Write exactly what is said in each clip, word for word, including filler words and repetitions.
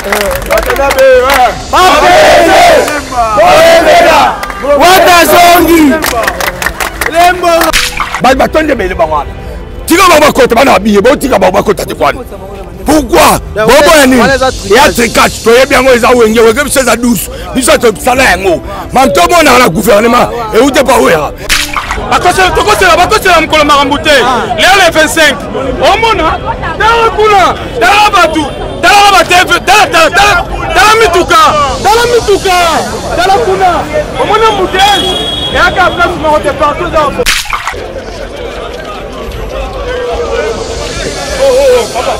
Watazongi. Bali batonde bele bangwana. Tika baba kota bana biye bo tika baba kota tekwana. Pourquoi? Bobo yani. Ya tricage to yebi yango eza wenge wenge biseza douce. Biso to sala yango. Manto mona na gouvernement et ou te pa wera. Bakosela tokosela bakosela mkolo marambute. Leo le vingt-cinq. Omona. Dala kuna. Dala batu. Dala bateve. Dala dala dala. Dala mituka. Dala mituka. Dala kuna. Omona mutej. Et aka place mo te partout dans. Oh oh papa.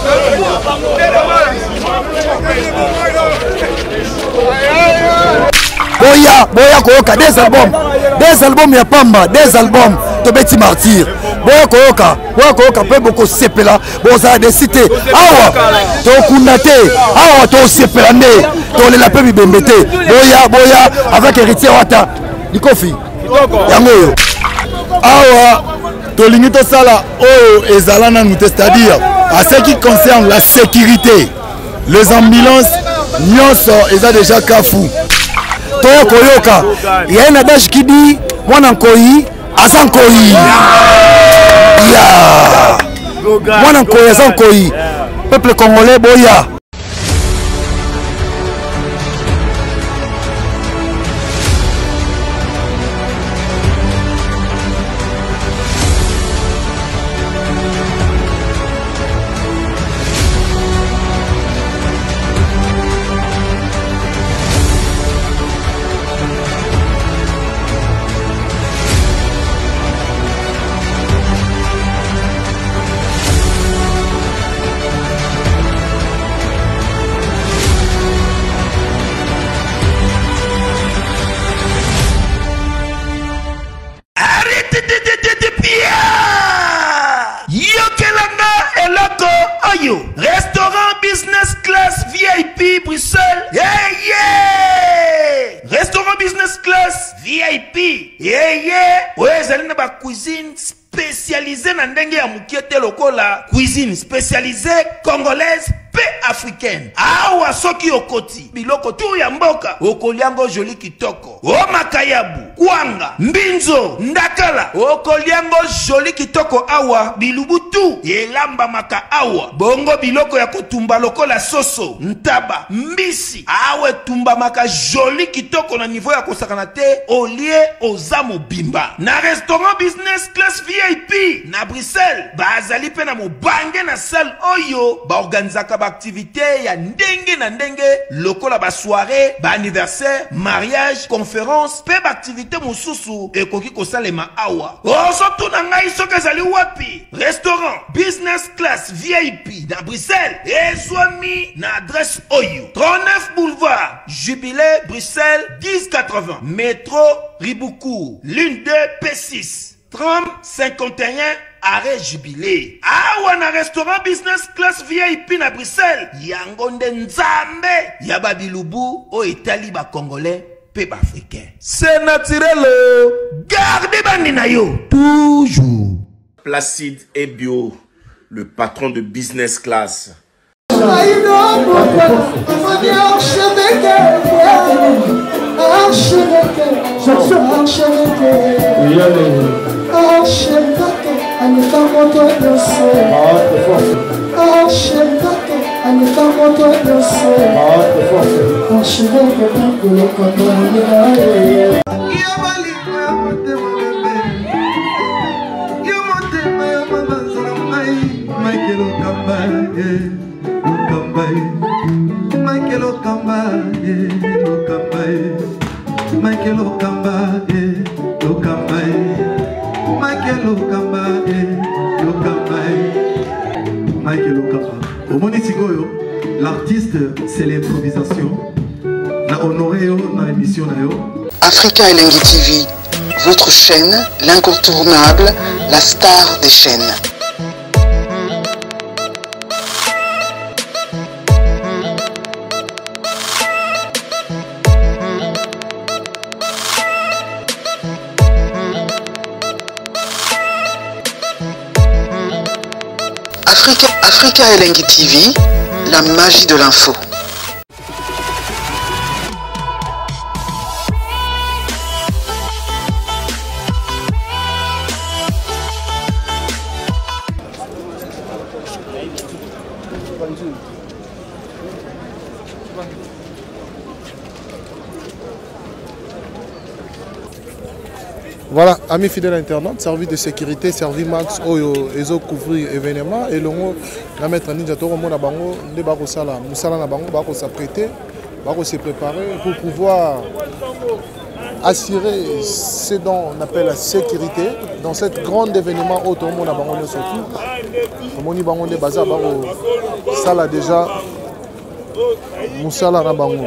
Boya, Boya Koyoka, des albums, des albums ya Pamba, des albums de Betty Martyr. Boya Koyoka, Boya Koyoka peut beaucoup sepela, bon ça a des cités. Awa, to kunate, awa to sepelande, to le lapé bibembete. Boya, Boya avec héritier Wata, Nikofi. Yango. Awa, to limite sala, oh ezalana nous c'est-à-dire à ce qui concerne la sécurité, les ambulances, nyonso eza déjà kafou. Toyo Koyoka, il y a un adage qui dit Mwana Nkoyi, Azan Koyi. Ya. Mwana Nkoyi, Azan Koyi. Peuple congolais, Boya. Restaurant business class V I P Bruxelles. Yeah, yeah. Restaurant business class V I P. Yeah, yeah. Ouais, zali na ba cuisine spécialisée na ndenge ya mukiete lokola. Cuisine spécialisée congolaise pe africaine. Awa soki okoti biloko tu ya mboka okoliango joli kitoko. O makayabu, kwanga, mbinzo, ndakala okoliango joli kitoko awa bilubutu elamba maka awa. Bongo biloko ya kotumba lokola soso, ntaba, mbisi awe tumba maka joli kitoko na niveau ya kosakana te olie ozamo bimba. Na restaurant business class V I P na Bruxelles bazali pe na mobange na salle oyo ba organizaka activité ya ndenge na ndenge lokola ba soirée, ba anniversaire, mariage, conférence, pe ba activité mususu ekoki kosalema awa. Oso tuna ngai soki ezali wapi? Restaurant business class V I P na Bruxelles ezwami na adresse oyo trente-neuf boulevard Jubilé Bruxelles dix quatre-vingts métro Riboucourt l'une deux P six trente cinquante et un arrêt Jubilé. Awa na restaurant business class V I P na Bruxelles yango nde nzambe ya babilubu o etali ba congolais pe ba africain. C'est naturel. Gardez bandi na yo toujours. Placide et Bio, le patron de business class. L'artiste, c'est l'improvisation. Na honoré dans l'émission. Africa Elengi T V, votre chaîne, l'incontournable, la star des chaînes. Africa, Africa Elengi T V, la magie de l'info. Voilà, amis fidèles internautes, service de sécurité, service max, oyo, ezo couvrir événement et l'on va mettre Ninja Toro Mona Bango, de Bako Sala, Moussala na Bango, Bako s'apprêter, Bako se préparer pour pouvoir assurer ce dont on appelle la sécurité dans cet grand événement au Tomo na Bango surtout. Moni Bango de Baza Bako Sala déjà, Moussala na Bango.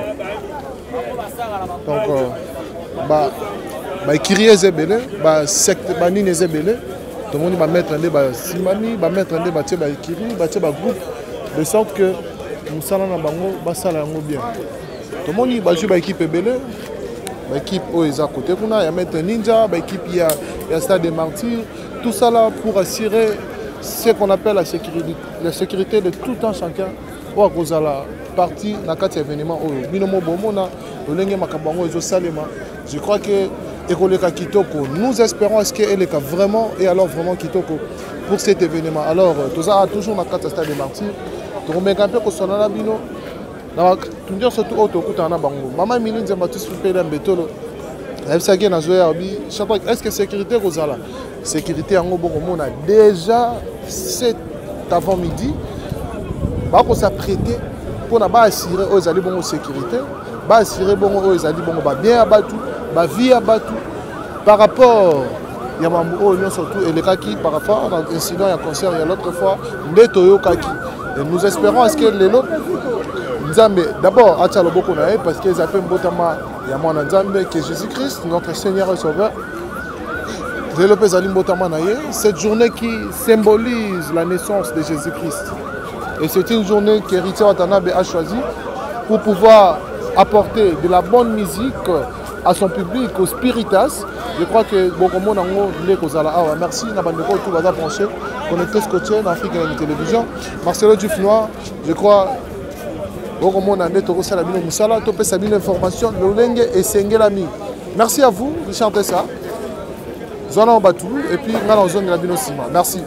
Donc, euh, bah, bah kiri ezebele ba secte ba nini ezebele tout le monde va mettre ndé ba simani ba mettre ndé ba tie ba kiri ba tie ba groupe de sorte que musala na bango ba sala yango bien tout le monde ba jouer ba équipe ebele ba équipe o eza côté kuna ya mettre ninja ba équipe ya ya stade des martyrs tout ça là pour assurer ce qu'on appelle la sécurité la sécurité de tout un chacun pour cause la partie na quatre événements o binomo bomona olenge makabango ezo salema je crois que Ekoleka Kitoko, nous espérons est-ce qu'elle est vraiment et alors vraiment Kitoko pour cet événement. Alors, tout ça a toujours dans le stade des martyrs. Donc, on a un peu que son anabino. Tu me dis surtout auto kutana bango. Maman Miline Zambatu Supélem Betolo. Est-ce que sécurité Rosala? Sécurité en Obo on a déjà cet avant-midi. Bah, on s'apprêter pour assurer aux alliés bon sécurité. Bah, assurer bon aux alliés bon bien abattu. Ma vie à battu par rapport il y a un surtout et les kaki par rapport à l'incident il y a concert il y a l'autre fois les Toyo kaki et nous espérons est-ce que les autres d'abord à Tchalo beaucoup parce qu'ils appellent Mbotama il y a mon Nzambe qui est Jésus-Christ notre Seigneur et Sauveur développer Zalim Mbotama cette journée qui symbolise la naissance de Jésus-Christ et c'est une journée que Héritier Watanabe a choisi pour pouvoir apporter de la bonne musique à son public, au Spiritas. Je crois que beaucoup de monde a merci, tout va branché, connecté scotché en Afrique et la télévision. Marcelo Dufnois, je crois, beaucoup de monde a net au Salabino Moussala, topé Sabine information, Lolenge et Sengelami. Merci à vous, Richard Tessa, Zona Obatou, et puis dans la zone de la Bino Sima. Merci.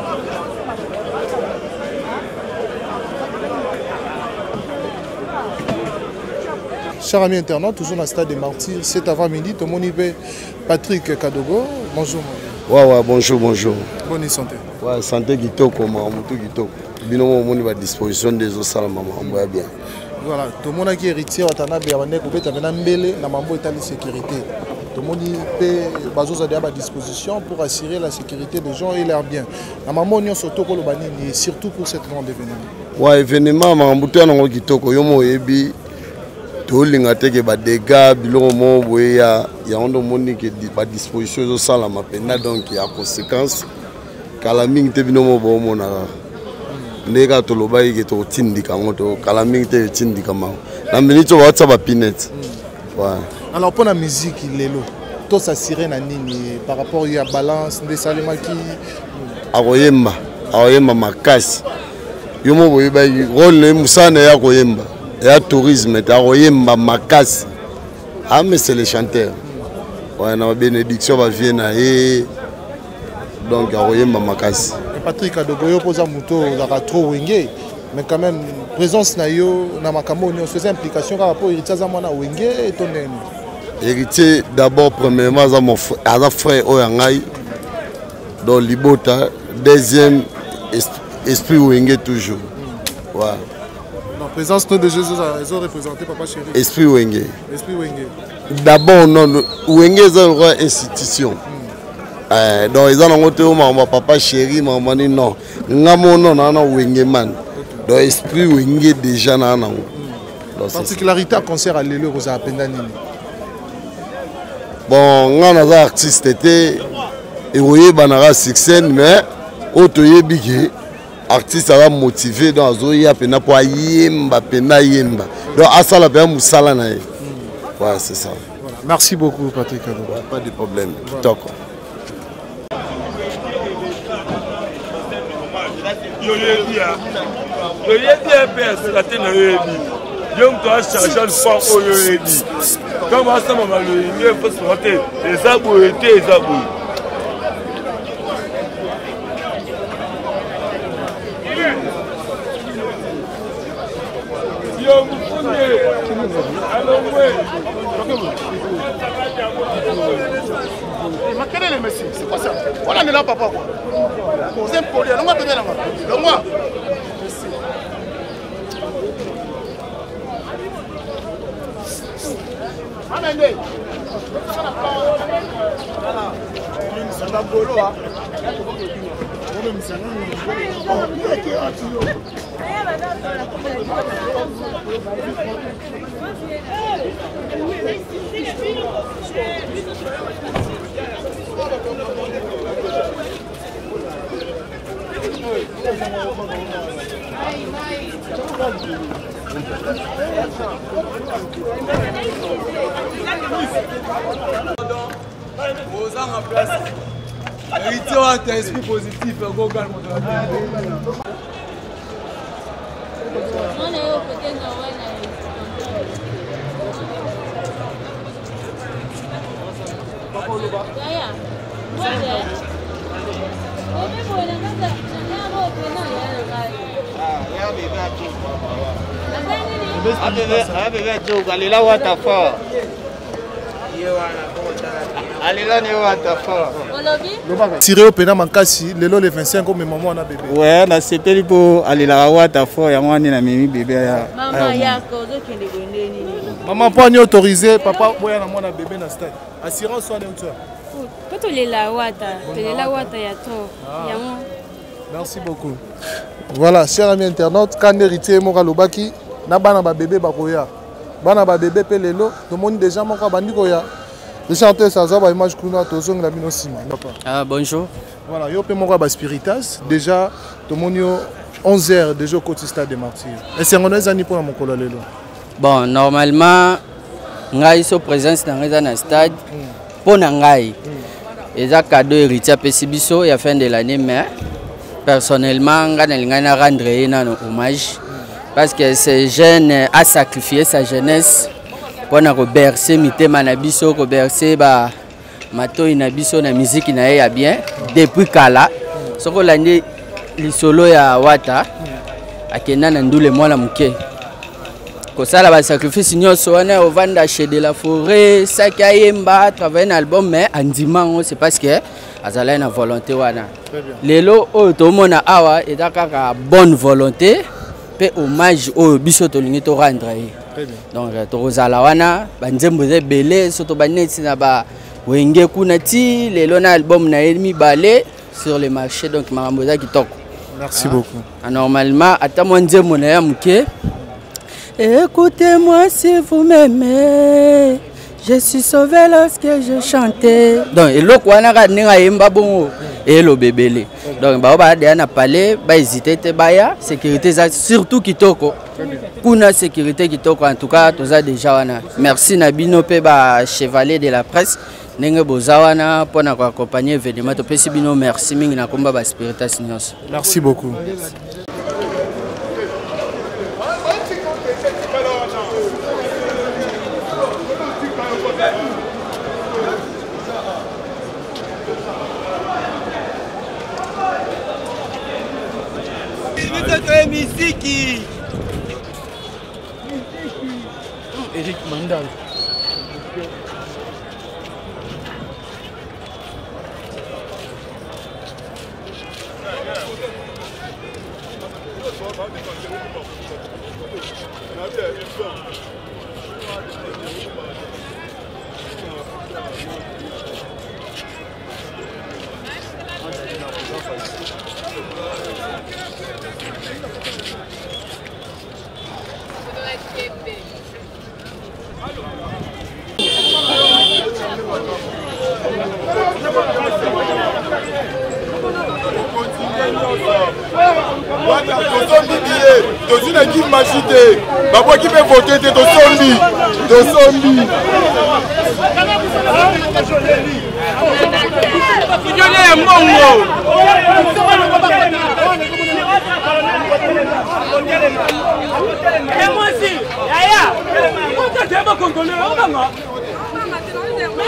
Chers amis internautes, toujours dans le stade des martyrs, cet avant-midi, tout le monde y va. Patrick Kadogo, bonjour. Ouais, ouais, bonjour, bonjour. Bonne santé. Ouais, santé qui toque, maman, tout qui toque. Binomo, on est à disposition des autres salles, maman, on va bien. Voilà, tout le monde qui est héritier, on a bien, on est coupé, on a mbélé, on a mambo état de sécurité. Tout le monde est à disposition pour assurer la sécurité des gens et leur bien. La maman, on est surtout pour le banni, surtout pour cet grand événement. Ouais, événement, maman, on est qui toque, yomo ebi. Tout le monde a des dégâts, il y a des dispositions de ça, donc il y a des conséquences. Quand la mine est venue, les gars, tout le monde est tindi quand la mine est tindi comment. La minute où ça va pinette. Alors pour la musique, il est là. Tout ça sirène à nini par rapport à la balance des salimaki. Aroyemba, aroyemba makasi. Yomo boye ba rôle musana ya koyemba. Il y a tourisme, il y a Royemba Makasi. Ah, mais c'est les chanteurs. Ouais, la bénédiction va venir. Donc, il y a Royemba Makasi. Patrick Adogoyo pose un mouton, il y a trop wingé. Mais quand même, présence na yo, na makamo, on faisait implication par rapport à l'héritage à mon wingé et ton aîné. Héritier, d'abord, premièrement, à mon frère Oyangaï, dans Libota. Deuxième, esprit wingé toujours. Ouais. La présence de Jésus, ils ont représenté Papa Chéri. Esprit Wenge. Esprit Wenge. D'abord, non, Wenge est une institution. Mm. Euh, donc, ils ont monté au Papa Chéri, maman dit non. Nous non, non, Wenge man. Okay. Donc, Esprit Wenge déjà non. Mm. Particularité à concert à l'élue, vous avez appelé Nini. Bon, nous avons des artistes, et vous avez un succès, mais autre bigé. Artiste a motivé dans Zoya pena pour yemba pena yemba. Donc à ça la bien musala na. Ouais, c'est ça. Voilà. Merci beaucoup Patrick. Ouais, pas de problème. Voilà. Yo yebi a. Yo yebi a pe la tena yebi. Yo mto a charger le fort o yo yebi. Comme ça maman le yebi faut se monter. Les abou étaient les abou. Mais quel est le Messi? C'est quoi ça? Voilà, on est là, papa. C'est un poli. On va te mettre là. Donne-moi. Amende. C'est un bolo, hein. Héritier a un esprit positif, un gros calme. Tiré au pénal Mankasi, le long le vingt-cinq comme maman on a bébé. Ouais, on a accepté pour aller la wata fort, ya mwani na mimi bébé ya. Maman yako zokende gondeni. Maman pas ni autorisé, papa boya na mwana bébé na stade. Assurance soit de toi. Poto le la wata, le la wata ya to. Ya mo. Merci beaucoup. Voilà, chers amis internautes, quand héritier Moka Lobaki, na bana ba bébé bakoya. Bana ba bébé pe lelo, tout le monde déjà Moka bandi koya. Le chanteur ça va image kuna tozong la minosima. Ah bonjour. Voilà, yo pe Moka ba spiritas, déjà tout le monde yo onze heures déjà au côté stade des Martyrs. Et c'est on est ani pour mon kolo lelo. Bon, normalement ngai so présence dans le stade pour ngai. Et ça cadeau héritier Pesibiso et à fin de l'année mais personnellement ngai na rendre un hommage parce que ce jeune a sacrifié sa jeunesse pour na bercer mitema na biso ko bercer ba mato ina biso na musique na ya bien depuis kala soko landi li solo ya wata akenda na ndule mwana muke ko sala ba sacrifice nyonso wana ovanda chez de la forêt saka yemba travailler un album mais andimango c'est parce que azala na volonté wana lelo o to mona awa et dakaka bonne volonté pe hommage au biso to lingi to rendre. Donc tozala wana banzembo ze belé soto baneti na ba wenge kuna ti lelo na album na ennemi balé sur le marché donc maramboza kitoko. Merci beaucoup. Ah, normalement ata mo nzembo na ya muke. Écoutez-moi si vous m'aimez. Je suis sauvé lorsque je chantais. Donc et loko wana ka ninga yemba bongo et lo bébélé. Donc ba ba de na parler ba hésiter te baya sécurité surtout kitoko. Kuna sécurité kitoko en tout cas toza déjà wana. Merci Nabino pe ba chevalier de la presse nenge bozawana pour na accompagner événement to pesi bino merci mingi na komba ba spiritas nyos. Merci beaucoup. Misiki Eric Mandal. Tosi na qui machité, babo qui peut voter te tosombi, tosombi. Kijole ya mongo. Et moi aussi, yaya, on t'a tellement congolais, on va. Mais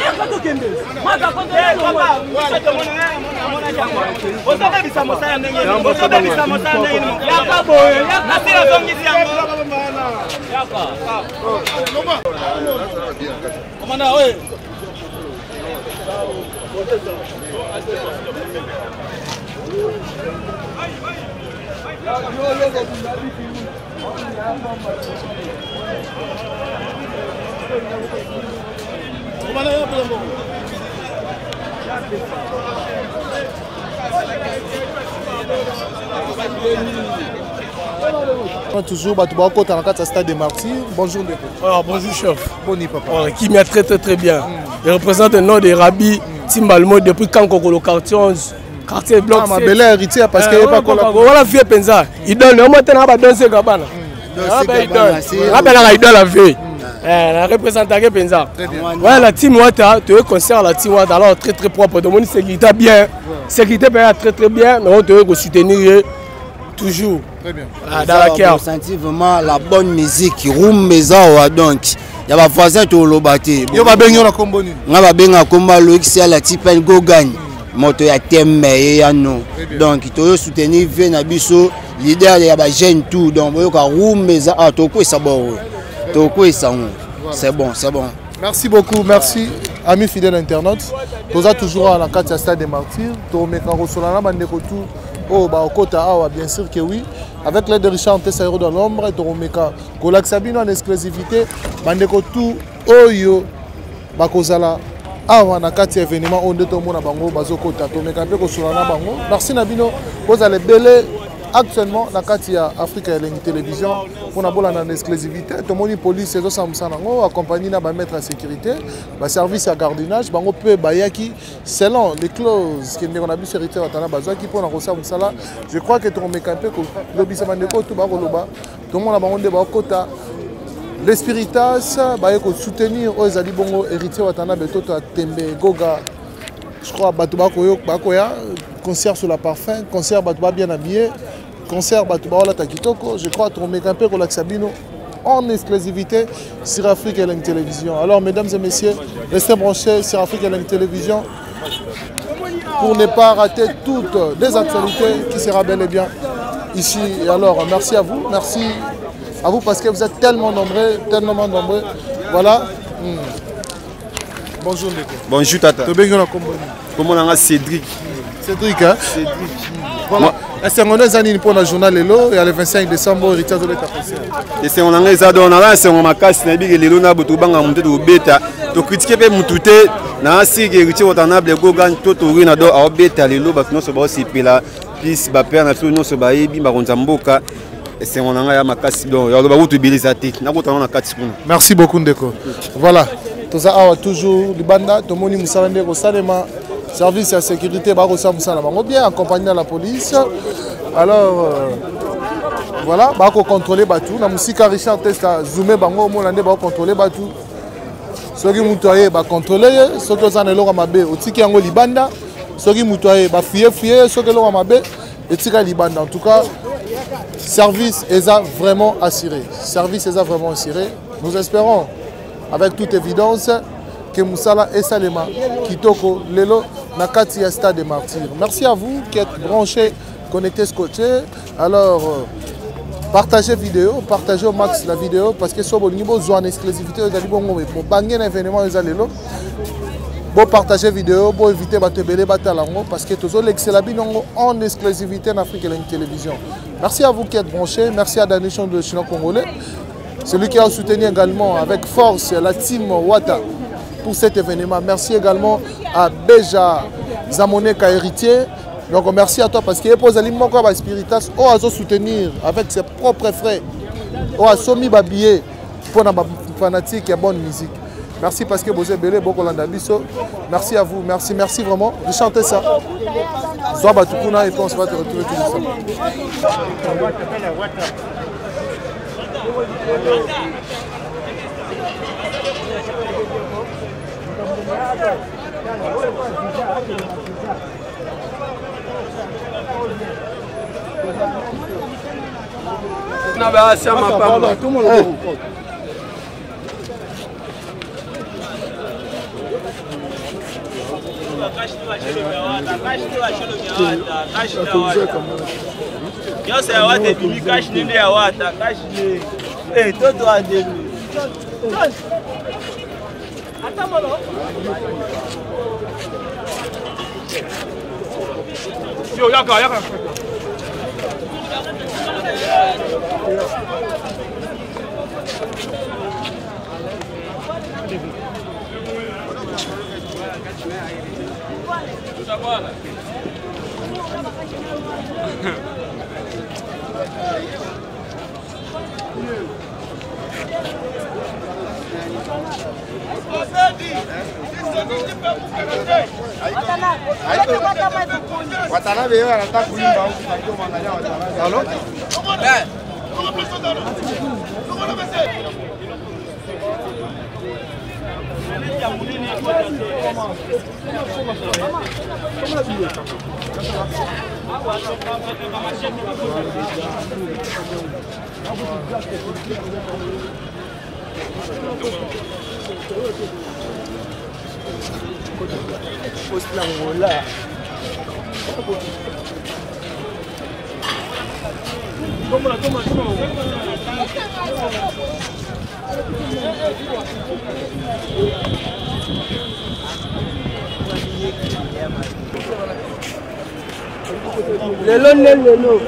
Toujours Batoubaco dans le stade des Martyrs. Bonjour Ndeko. Ah, bonjour chef. Boni papa. Oh, qui m'a très très très bien. Mm. Il représente le nom des Rabi Timbalmo depuis quand le quartier onze. Quartier bloc. Ah, ma belle héritier parce qu'il n'y a pas quoi la. Voilà vieux pensa. Il donne le moment où on va danser Gabana. Ah ben il donne. Ah ben là il donne la vie. La représentation pensa. Voilà la team Wata, tu veux concert la team Wata alors très très propre. Donc on sécurité bien. Sécurité bien très très bien. Mais on te soutenir toujours. Très bien. Ah, dans la cœur. On sentit vraiment la bonne musique. Room Meza donc. Il y a des voisins qui ont l'obati. Il y a des gens qui ont l'obati. Il y a des gens qui ont l'obati. La type de Gogan. Moto ya thème et no. Donc il faut soutenir Venabiso. Leader il y a des jeunes tout. Donc il y a Room Meza. Ah, toko ça bon. Toko ça bon. C'est bon, c'est bon. Merci beaucoup, merci amis fidèles internautes. Nous sommes toujours à la carte stade des Martyrs. Nous sommes oh bah au côté ah bien sûr que oui. Avec l'aide de Richard Tessairo dans l'ombre, nous sommes Golak Sabino en exclusivité. Bandeko tout oyo bakozala awa na kati événement on tout le monde bango bazokota to mekampe ko solana bango. Merci Nabino, vous allez belé actuellement na kati ya Africa Télévision pour na bola en exclusivité. To moni police ezo samsana ngo accompagné na ba mettre en sécurité, ba service à gardiennage bango pe bayaki selon les clauses qui on a vu sur héritier watana bazwa qui pour na kosa musala. Je crois que to mekampe ko lobisa bandeko to ba koloba. To mona bango de ba kota l'espiritas ba ko soutenir aux ali bongo héritier watana betoto tembe goga. Je crois Batouba Koyo Bakoya, concert sur la parfum, concert Batouba bien habillé, concert Batouba Ola Takitoko. Je crois qu'on met un peu Golak Sabino en exclusivité sur Afrique et la télévision. Alors, mesdames et messieurs, restez branchés sur Afrique et la télévision pour ne pas rater toutes les actualités qui sera bel et bien ici. Et alors, merci à vous, merci à vous parce que vous êtes tellement nombreux, tellement nombreux. Voilà. Hmm. Bonjour Ndeko. Bonjour Tata. Comment on a Cédric. Cédric, hein? Cédric. Voilà. Est-ce qu'on a un pour le journal Lelo et le vingt-cinq décembre, héritier de l'État français. Et on a un on a un on a casse na big Lelo na boto banga monter do beta. To critiquer pe mutute na si héritier watana ble gogan to to rina do a beta Lelo ba non so ba aussi pela plus ba père na so non so ba yebi ba konza mboka. Et c'est on a un makasi donc ya ba wutu bilisati na ko tana na kati kuna. Merci beaucoup Ndeko. Voilà. Tout ça toujours Libanda, tout le monde Moussalande Rosalema, service de sécurité Barossa Moussalama. On bien accompagné la police. Alors euh, voilà, bah ko contrôler Batou. Na musique Richard Testa zoomé bango molande ba contrôler Batou. Ceux qui mutoyer ba contrôler, ceux qui sont eloko mabe, otiki yango Libanda, ceux qui mutoyer ba fuyer fuyer, ceux qui eloko mabe, etika Libanda. En tout cas, service est vraiment assuré. Service est vraiment assuré. Nous espérons avec toute évidence que Moussala et Salema Kitoko Lelo Nakati ya Stade des Martyrs. Merci à vous qui êtes branchés, connectés, scotchés. Alors, euh, partagez la vidéo, partagez au max la vidéo parce que sur le niveau de exclusivité, vous allez pour banger l'événement, vous allez là. Bon, partagez la vidéo, bon, éviter de bélé batalango parce que tous les excellents en exclusivité en Afrique et la télévision. Merci à vous qui êtes branchés, merci à la nation de Chinois Congolais. Celui qui a soutenu également avec force la team Wata pour cet événement. Merci également à Beja Zamoneka héritier. Donc merci à toi parce qu'il pose l'immense spiritas au à soutenir avec ses propres frais. Au à somi babillé pour la fanatique et bonne musique. Merci parce que vous êtes belé beaucoup l'andabiso. Merci à vous, merci, merci vraiment de chanter ça. Soit Batukuna et puis on se va te retrouver tout de suite. Na ba chama pamba. Nyonso ya wata ebimi kashi nende ya wata kashi ne. Eh toto adelu. Ata mono. Yo yaka yaka. Watanabe yeye anataka kuimba huko kwa mwangalia Watanabe. Halo? Eh. Oslangola. Toma, toma, toma. Lelo lelo.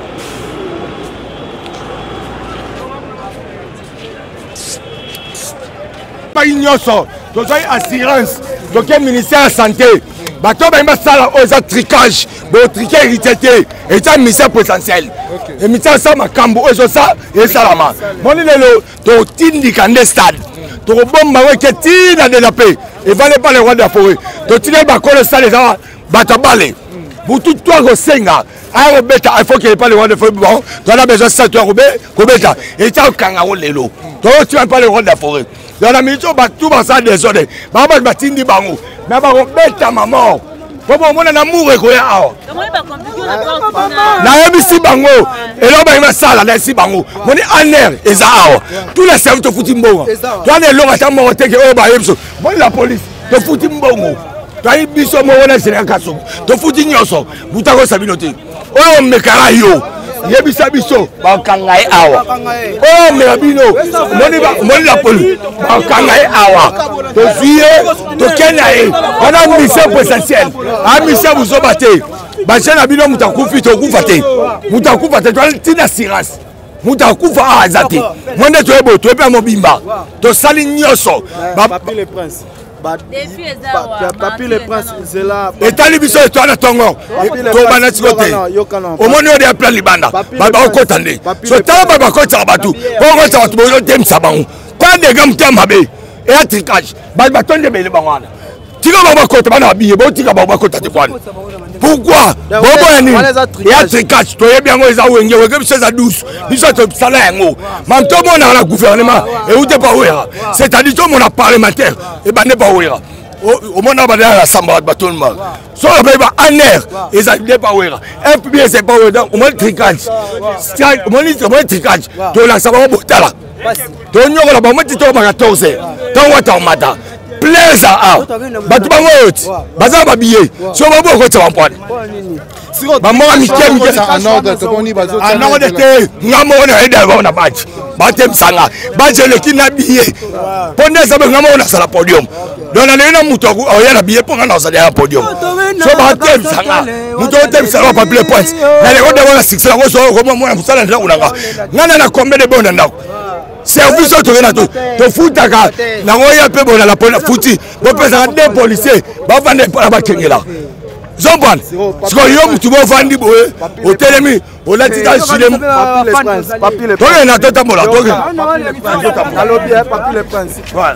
Pas ignoso, donc assurance, donc ministère de la santé. Bato ba ima sala oza tricage, bo triquer hérité et ça ministère potentiel. Et ministère ça makambo ozo ça et salama. Moni lelo to tindi kande stade. To bomba we ke tina de la paix. Et valait pas les rois de la forêt. To tine ba ko le stade ça bata balé. Butu toi go senga. Ah robeta il faut qu'il pas les rois de forêt bon. Tu as besoin ça toi robeta, robeta. Et ça kanga lelo. To tu pas les rois de la forêt. Dans la mission, tout va ça désordre. Maman va tindi bango. Mais va robeta maman. Pourquoi on a un amour et quoi? Na ebisi bango. Et là ba ça là ici bango. On est en air et ça. Tous les services te foutent mbongo. Toi les longs attends mon te que oh ba ebso. Bon la police te foutent mbongo. Toi biso mo wona c'est un kaso. Te foutent nyoso. Butako sabinote. Oh mekara yo. Yebisa biso ba kangai awa. Oh me abino. Moni ba moni la police. Ba kangai awa. To fier, to kenae. On a une mission essentielle. A mission vous obaté. Ba jana bino mutakufi to kufate. Mutakufa te to tina assurance. Mutakufa azate. Mwende to ebo to ebe mobimba. To sali nyoso. Papi le prince. Papi le prince c'est là. Et tali biso to na tongo. To banati kote. Au monde de plan libanda. Baba okotande. So tala baba kota batu. Bongo ta batu bo dem sabangu. Kwa de gam tamabe. Et à tricage. Baba tonde bele bangwana. Tika baba kota bana biye bo tika baba kota te kwana. Pourquoi? Bobo yani. Et à tricage to ye biango eza wenge wenge biso za douce. Biso to sala yango. Mam to mona na gouvernement et ou te pas wera. C'est-à-dire to mona parlementaire et ba ne pas wera. Au monde ba la samba ba tout le monde. So ba ba aner et ça ne pas wera. Un peu bien c'est pas wera. Au moins tricage. Strike, au moins au tricage. To la samba botala. To nyoko la ba mo tito ba quatorze. To wata mata. Plaise à batu bango yoti baza ba billet so ba boko tsa bampwane ba mo mi ke mi en ordre to boni bazo en ordre te ngamo na eda ba na baji ba tem sanga ba je le kina billet ponde sa ba ngamo na sala podium dona le na muto o ya na billet ponga na sala ya podium so ba tem sanga muto tem sala pa play points na le oda wala six la ko so ko mo na sala na unanga ngana na kombe de bona ndako service autorénato to futaka na ngoya pe bona la police futi bo pesa des policiers ba vande pa ba kengela zombwan siko yo mutu bo vandi bo o telemi o la tita chile papi le to na tota mola to na lobby papi le prince voilà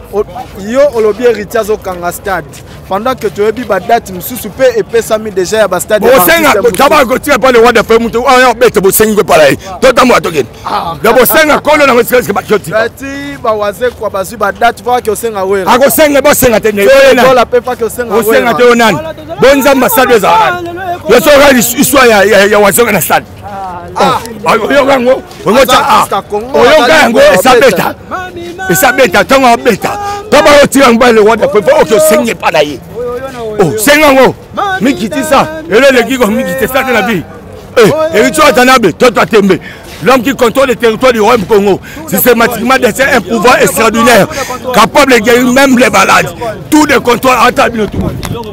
yo olobi héritier zo kanga stade pendant que tu as dit ba date msusu pe et pesa mi déjà ya ba stade bo senga taba ko tire pas le roi de fe mutu o yo bete bo sengi ko pala to tamo atoken da bo senga ko na mseske ba kyoti bati ba waze kwa basu ba date va que senga wera ako senga bo senga te ne yo la pe pas que senga wera o senga te onan bonza ambassadeur za yo so ga histoire ya ya waze na stade ah yo gango ngo ta o yo gango esabeta esabeta tonga beta taba yo tire ngba le roi de fe o que sengi pa na ye Oh, c'est un Miki ça. Et là, les gars, Miki ça dans la vie. Eh, Héritier Watanabe, toi, toi, t'aimes. L'homme qui contrôle le territoire du Royaume Congo, systématiquement détient un pouvoir extraordinaire, capable de guérir même les malades. Tout le contrôle rentable tout.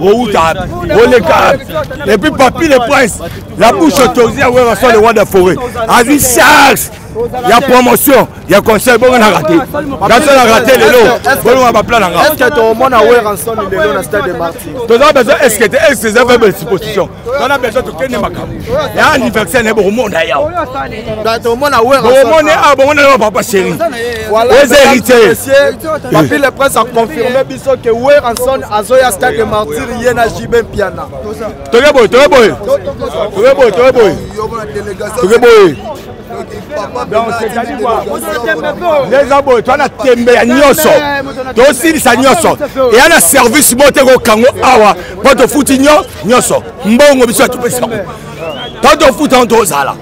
Et puis, Papi le Prince, la bouche autorisée à voir le roi de la forêt. A vu Charles, il y a promotion, il y a conseil, bon, on a raté. Quand on a raté les lots, bon, on va plan en est-ce que tout le monde a ouvert ensemble les lots dans le stade de Martyrs? Tu as besoin est-ce que tu as ces affaires disposition? Tu as besoin de quel macam? Il y a un anniversaire, il y a un monde d'ailleurs. Tout le monde a ouvert ensemble. Bon, on est un papa chéri. Voilà, les héritiers. Papi le Prince a confirmé que ouvert ensemble à Zoya stade de Martyrs, il y a un Jibin Piana. Tu es beau, tu es beau. Tu es beau, tu es beau. Tu es beau. Donc, c'est-à-dire quoi? Les abos, tu as un tembe à Nyoso. Tu as aussi des Nyoso. Et il y a un service monté au Kango Awa. Pour te foutre Nyoso. Mbongo, monsieur, tu peux ça. Tant de foot en dos, là.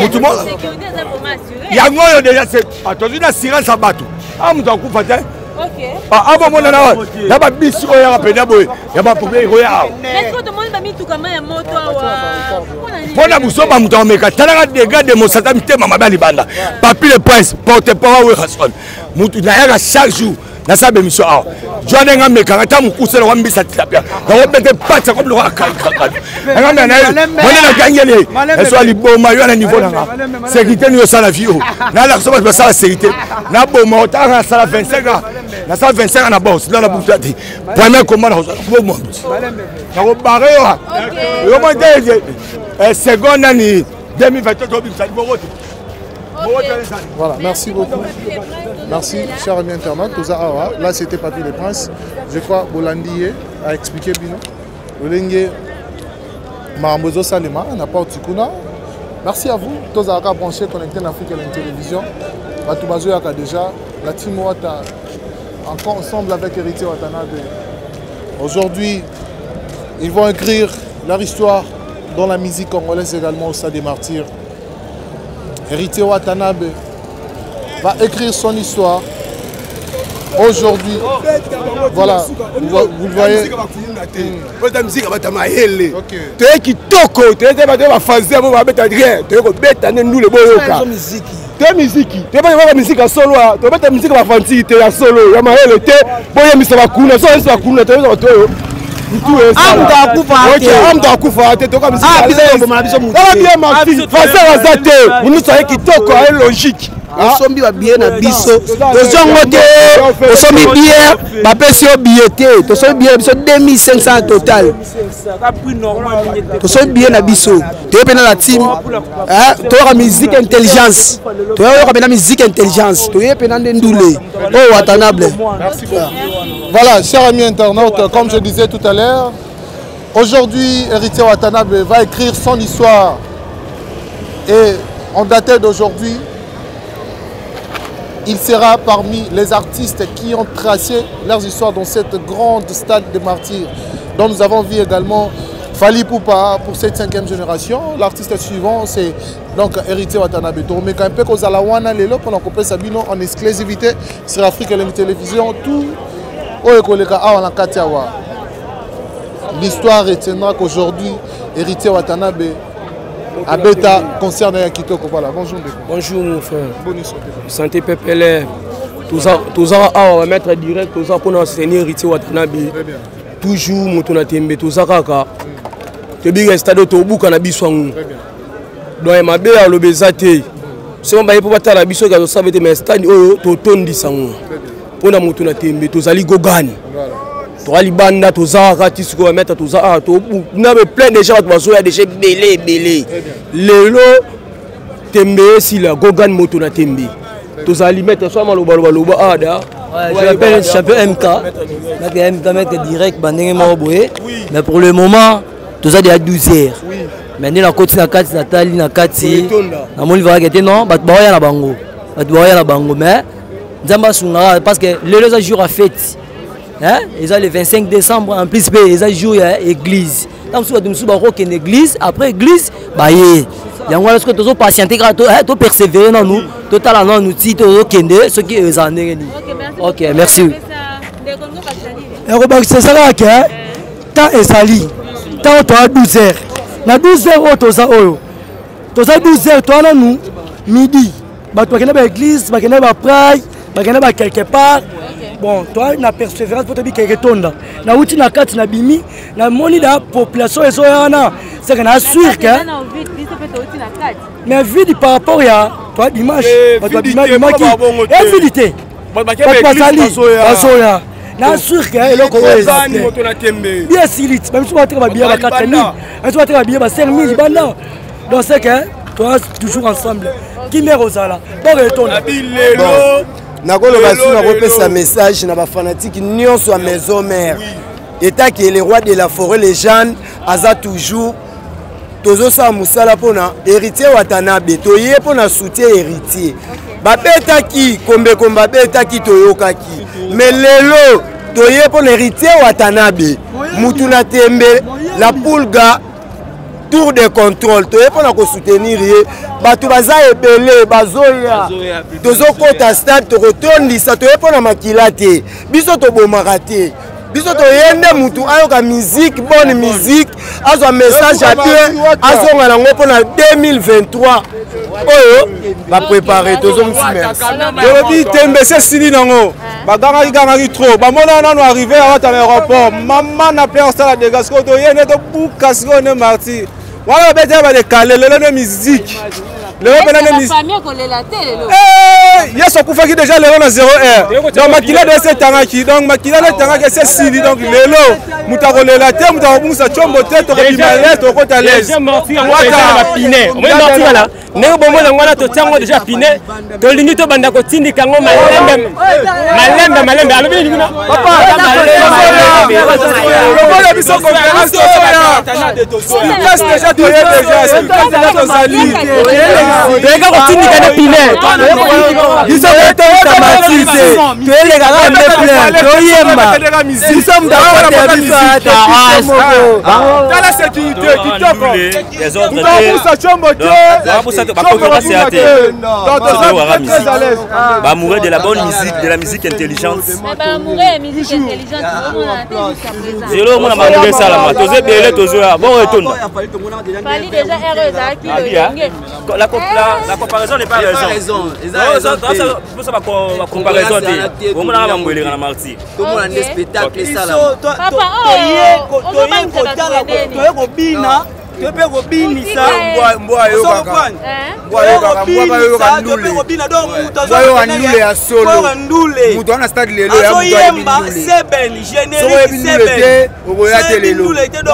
Il y a un moyen déjà. Attention, une assurance à bateau. Ah, mon temps, vous faites. Ah, avant mon ana, il y a pas bis sur la peine, il y a pas problème. Mais est-ce que tout le monde va mettre tout comme un moto? Pour la boussole, je me dis que tu as des gars de mon satellite, ma banda. Papi le Prince, porte-parole, Wilson. Je chaque jour. Na sabe mission a jone nga meka ngata mukusela wa mbisa tilapia na wobete patsa ko bloka kaka nga na na mona na gangele eso ali boma yo na niveau na sécurité ni osala vie o na la so ba sala sécurité na boma otanga sala vingt-cinq ans na sala vingt-cinq ans na boss na la butati premier commande ho boma na ko bare yo yo mo dé eh seconde ni deux mille vingt-trois bi sali bogote. Voilà, merci beaucoup. Merci, chers amis internautes. Là, c'était Papi le Prince. Je crois que Bolandier a expliqué Bino. Bolandier, Marambozo Salema, n'importe Tikuna. Merci à vous. Tous à branché, connecté en Afrique et la télévision. Batubazo Yaka déjà. La team Ouata, encore ensemble avec Héritier Watanabe. Aujourd'hui, ils vont écrire leur histoire dans la musique congolaise également au Stade des Martyrs. Héritier Watanabe va écrire son histoire aujourd'hui. Voilà, vous, vous le voyez. Tu es qui toko, tu es qui fazer, vous avez rien. Tu es qui bête, nous le boyoka. Tu es musique, tu es pas la musique à solo, tu es pas la musique à fancy, tu es à solo. Il y a ma elle était, boye mi sava kuna, so ça kuna, tu es au toyo. Amda kufa ate, amda kufa ate, to comme ça. Ah, bizarre, on m'a dit ça. Ça va bien Martin, fazer à zate, nous savons qui toko est logique. Osombi ba bien na biso tozongo te osombi bien bapesi yo billet tosombi bien biso deux mille cinq cents total tosombi bien na biso toyo pena la team toyoka musique intelligence toyoka pena musique intelligence toyo pena nde ndule oh Watanabe. Voilà, chers amis internautes, comme je disais tout à l'heure, aujourd'hui Héritier Watanabe va écrire son histoire et en daté d'aujourd'hui, il sera parmi les artistes qui ont tracé leurs histoires dans cette grande stade de Martyrs, dont nous avons vu également Fali Poupa pour cette cinquième génération. L'artiste suivant, c'est donc Héritier Watanabe. Mais quand même, qu'on a la wana lelo pour couper Sabino en exclusivité sur Afrique et la télévision, tout l'histoire retiendra qu'aujourd'hui, Héritier Watanabe Abeta concerne Kitoko. Voilà, bonjour. Bonjour mon frère. Bonne santé P P L R. Tous ça on va mettre direct tous ça pour nous soutenir Héritier Watanabe. Toujours mutuna tembe tous ça kaka. Te bi stade to buka na biswangu. Donc ma be a lobezate. Si on va pour battre biso ga ça veut mais stade oyo to tondi sangu. Pour na mutuna tembe tous ali gogani. Voilà. Tu banda tous ça ratis ko mettre tous ça to na plein de gens tu vas déjà belé belé. Lelo tembe si la gogan moto na tembe. Tous ali mettre soit maloba loba loba ada. Je m'appelle champion M K. Je M K mettre direct bandenge maboye. Mais pour le moment tout ça déjà douze heures. Mais na koti na kati na tali na kati. Na moni va que non, bat boya na bango. Bat boya na bango mais Nzamba sunga parce que le les jour à fête. Hein? Ils ont le vingt-cinq décembre en plus ils ont jour à église. Tant que nous sommes au une église après église bah yé. Yango lorsque tu patienter quand tu persévérer dans nous, total non nous ti to kende ce qui est en. OK, merci. C'est ça là que temps ezali tant to a douze heures na douze heures oyo toza oyo toza douze heures to ana nous midi bato bakende ba église bakende ba praille bakende ba quelque part bon toi na persévérance pour te dire que tonda na uti na kati na bimi na moni da population ezo yana c'est que na sûr que mais vide par rapport à toi dimanche bato dimanche maki infinité bato basali bazoya na sûr que eloko ezali bien silite même si on va bien ba quatre mille même si on va bien ba cinq mille banda donc c'est que toi toujours ensemble qui met Rosala pour etonda nakoloba si nakopesa message na bafanatike nyonso ya maison mère état qui est le roi de la forêt les jeunes aza toujours tozosala mosala mpona héritier watanabe toye mpona soutien héritier babetaki kombekombe babetaki toyokaki mais lelo toye mpona héritier watanabe mutu na tembe la pulga tour de contrôle toye mpona kosoutenir ye bato baza ebele bazoya tozokota stade tokotondisa toye mpona makila te biso tobomaka te biso toyende mutu ayoka musique bonne musique azwa message ya bien azonga nango mpona deux mille vingt-trois oyo baprépare tozomusimerci olobi tembe se sili nango bagangaki gangaki trop bamona nano arrivé awata na aéroport mama na pe osala dégâts sikoyo toyende tobuka sikoyo ne martyr wana babetaka badekale lelo ne musique lelo pena ne musique yesu akufaki déjà lelo na zéro heure donc makila de ese etangaki donc makila de etangaki ese sili donc lelo moto akolela te moto akobungisa tshombo te tokobima le tokota lese ndenge bomona ngwana totiango déjà pine tolingi tobanda kotindika ngo malembe malembe malembe alobi ningina lokola biso conférence place déjà toye déjà tozali toyeka kotindika ne pine biso toyeka matise toyeleka kaka nde plein toyemba biso mudakota biso tala sécurité kitoko mukamusa tshombo te amoureux de la bonne musique, de la musique intelligente. Zéro, mon amoureux, ça là, tu es belé, tu es bon retour. La comparaison n'est pas raison. Pour ça, la comparaison, on a un peu de martyr. Comment un spectacle ça là? Papa, tu peux kobinisa mbwa yo kaka mbwa yo kaka mbwa yo kaka ndule mbwa yo ndule ya solo mutu ana stade lelo ya mutu ya ndule seben générique seben oboya te lelo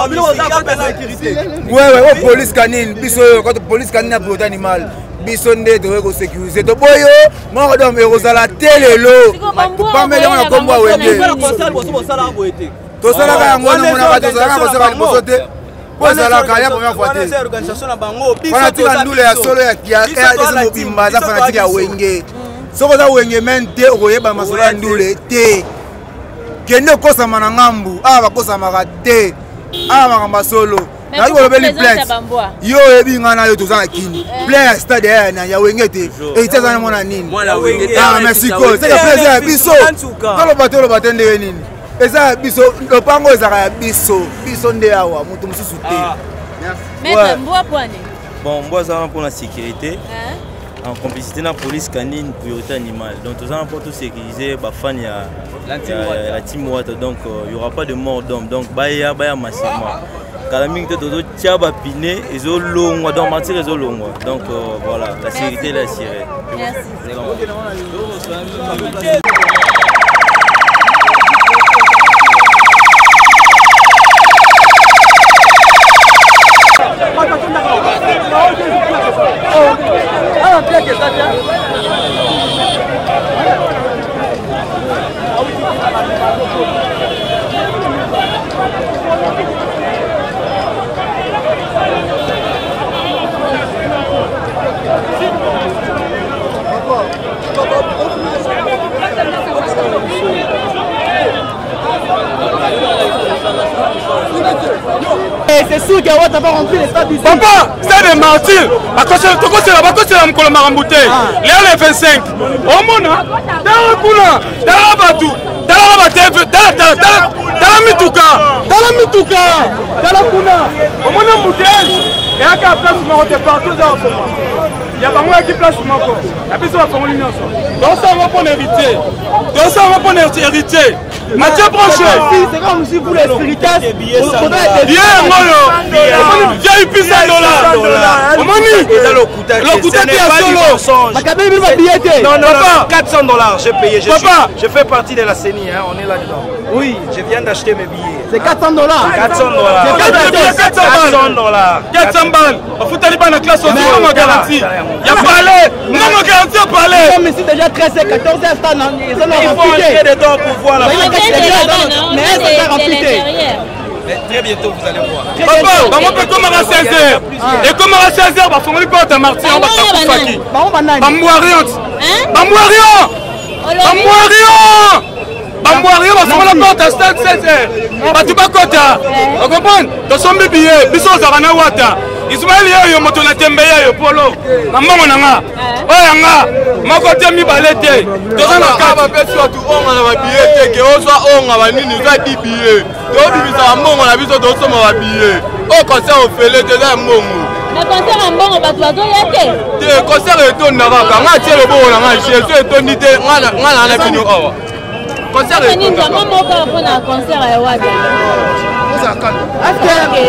wewe o police kanini biso quand police kanini na protection animal biso nde towe ko sécuriser to boyo moko dom ekozala te lelo tupamele na kombo wenge tosala ka yango na mona bato tosala ka tosala liboso te ozalaka ya première fois te fanatique ndule ya solo ya rdc mobimba aza fanatique ya wenge soki oza wenge mene te okoyeba masolo ya ndule te kende okosama na ngambu awa bakosamaka te awa makambo ya solo nayi kolobeli plainte yo oyebi nga na yo toza na kini plainte ya stade ya wenge te eiti aza na mona nini merci ko seka plaisir ya biso toloba te oloba te ndenge nini eza biso lopango ezaka ya biso biso nde awa moto mosusu te bon mbwa ezala mpona sécurité en complicité na police canine priorité animale donc toza mpo to sécuriser bafani ya la team wata donc il y aura pas de mort d'homme donc baya baya massivement kala mingi te tozotia bapine ezolongwa donc mentir ezolongwa donc voilà la sécurité est assurée. C'est sûr qu'il y a pas rempli les stades ici. Papa, stade de martyr. C'est là-bas que c'est la Mkolo Marambouté. Léon le vingt-cinq. Au Mona, dans le Kuna, dans la Batou, dans la Batou. tala mituka tala mituka tala kuna omona mbutege eyaka place moko te partout eza bafoma ya bango yaki place moko ya biso bafongoli nyonso tosanga mpona héritier tosanga mpona héritier Mathieu Branché c'est comme si vous les spiritas bien ngoyo V I P cent dollars omoni lokuta te ya solo makabe bi ba billet non non quatre cents dollars j'ai payé je suis je fais partie de la C E N I hein on est là dedans oui je viens d'acheter mes billets c'est quatre cents dollars quatre cents dollars quatre cents dollars quatre cents balles ofutali bana classe au zéro ma garantie ya palais non ma garantie au palais mais c'est déjà treize et quatorze instant ils ont il faut entrer dedans pour voir la mais ça sera amputé. Très bientôt vous allez voir. Papa, on peut commencer à seize heures. Et comment à seize heures, on va faire un martyr, on va faire un faki. Bamboiriant. Bamboiriant. Bamboiriant. Bamboiriant, on va faire la porte à stade seize heures. Batuba Kota. On comprend? Dans son billet, Bissot Zarana Wata. Ismaël yo moto na tembeya yo polo. Na mama nanga. Oya nga. Makote mi balete. Toza na kaba peso tu onga na billet ke ozwa onga banini za dix billets. To bimisa mbongo na biso to soma ba billet. O concert ofele te za mbongo. Na concert mbongo bato bazo yete. Te concert eto na kaka nga tie le bongo na Jésus eto nite nga nga na bino awa. Concert eto. Nini za mama ko na concert ya wadi. Oza kana. Okay.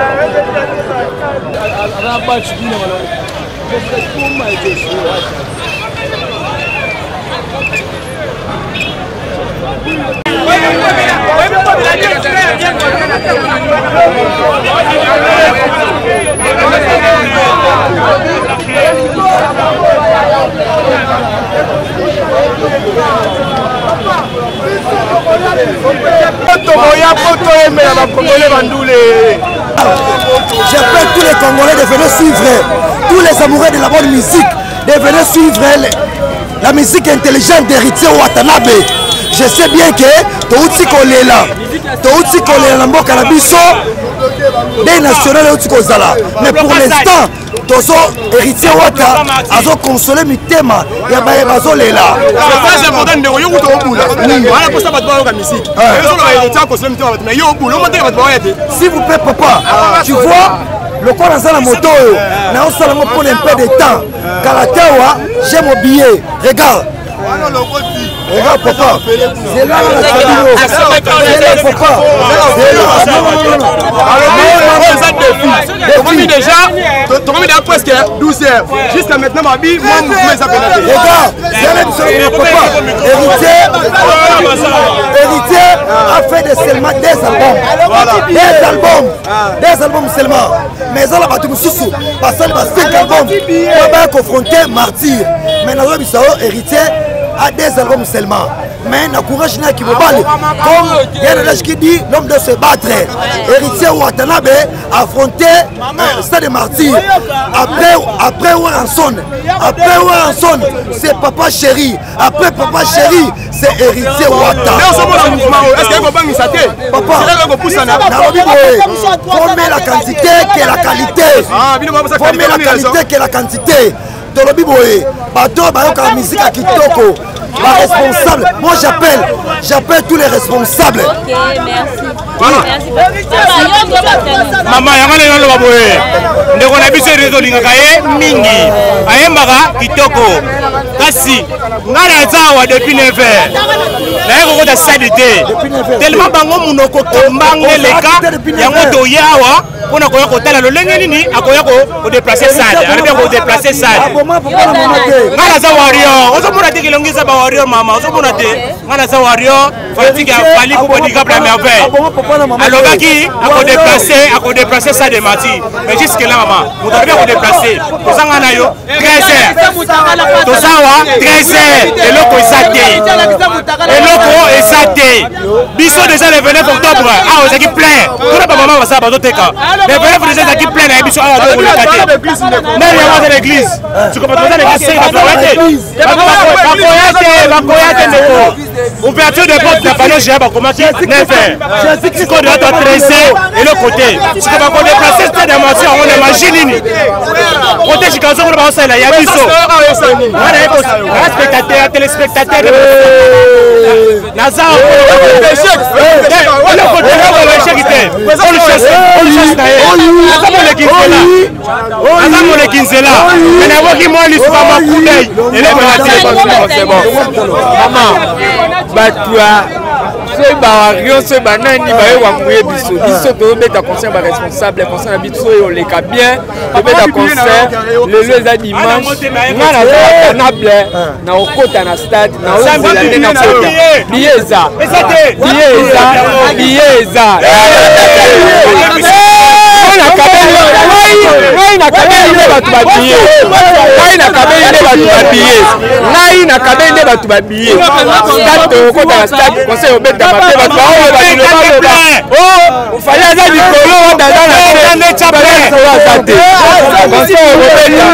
J'appelle tous les Congolais de venir suivre, tous les amoureux de la bonne musique, de venir suivre la musique intelligente d'Héritier Watanabe. Je sais bien que Touti Kolela, Touti Kolela Namboka Nabiso, des nationaux Touti Kozala. Mais pour l'instant, Tozo Héritier Wata a consolé Mitema et Bazo Lela. C'est très important de vous dire que vous avez la musique. S'il vous plaît, papa, tu vois, le corps dans la moto, n'a pas seulement pour un peu de temps. Kalatewa, j'ai mon billet. Regarde. Regarde, papa. C'est là la cabine. C'est là, papa. C'est là. Non, non, non. Alors, déjà, tu as mis presque douze heures. Jusqu'à maintenant, ma vie, moi, je me suis regarde, c'est là, papa. Héritier, Héritier a fait de seulement des albums. Des albums. Des albums seulement. Mais ça, là, tu me sous parce que cinq albums. On va confronter Martyr. Mais dans le Héritier a des albums seulement. Mais na courage n'a qui me balle. Comme Yann qui dit, l'homme doit se battre. Héritier Watanabe affronté euh, Stade Martyr. Après, après Waranson. Après Waranson, c'est Papa Chéri. Après Papa Chéri, c'est Héritier Wata. Est-ce qu'il y a un Papa, former la quantité que la qualité. Former la qualité que la quantité. Dans le biboé, bateau, bateau, la musique à Kitoko. Les responsables, moi j'appelle, j'appelle tous les responsables. Ok, merci. Voilà. Maman, il y a un boy. Nous avons habitué de dire que mingi, ayembara kitoko. Kasi, ngala depuis neuf heures. Na yeko da sadité. Tellement bango munoko tombange leka, yango doyawa. On a kotala lolenge nini akoya ko déplacer sale. Arabia ko déplacer sale. Ngala za warrior, ozo mona tiki longisa ba warrior mama, ozo mona te. Ngala za warrior, fatigue a fali ko bodyguard la merveille. Alors qui a ko déplacer, a ko déplacer ça de mati. Mais jusque là maman, on doit bien ko déplacer. Kozanga na yo treize heures. Tozawa treize heures. Eloko esate. Eloko esate. Biso déjà le vingt-neuf octobre. Ah, on est plein. Tout le maman va ça ba teka. les vrais frères qui plein à l'émission à la deux mais il y a de l'église tu comprends pas l'église c'est la ouverture de porte de panneau j'ai pas commencé neuf heures tu connais à treize et le côté tu comprends pas déplacer cette dimension on imagine côté je quand on va ça là il y a biso on spectateur téléspectateur Nazar le côté là on va chercher on le chasse on le chasse Azamo le Kinzela, mais n'avons qui moi l'histoire ma coudeille. Et là c'est bon. Maman, bah toi, c'est barrière, c'est banane, il va y avoir courir biso. Biso to mettre concert ba responsable, concert biso on les cap bien, to mettre concert, le le za dimanche. Nga na za canable, na okota na stade, na ozela na kota. Bieza. Bieza. Bieza. Ngai na kabeli nde batu babiye ngai na kabeli nde batu babiye ngai na kabeli nde batu babiye stade okota na stade conseil obeta mabe batu baoyo baloba oh fallait aza likolo wana aza na ne chapele aza te conseil obeta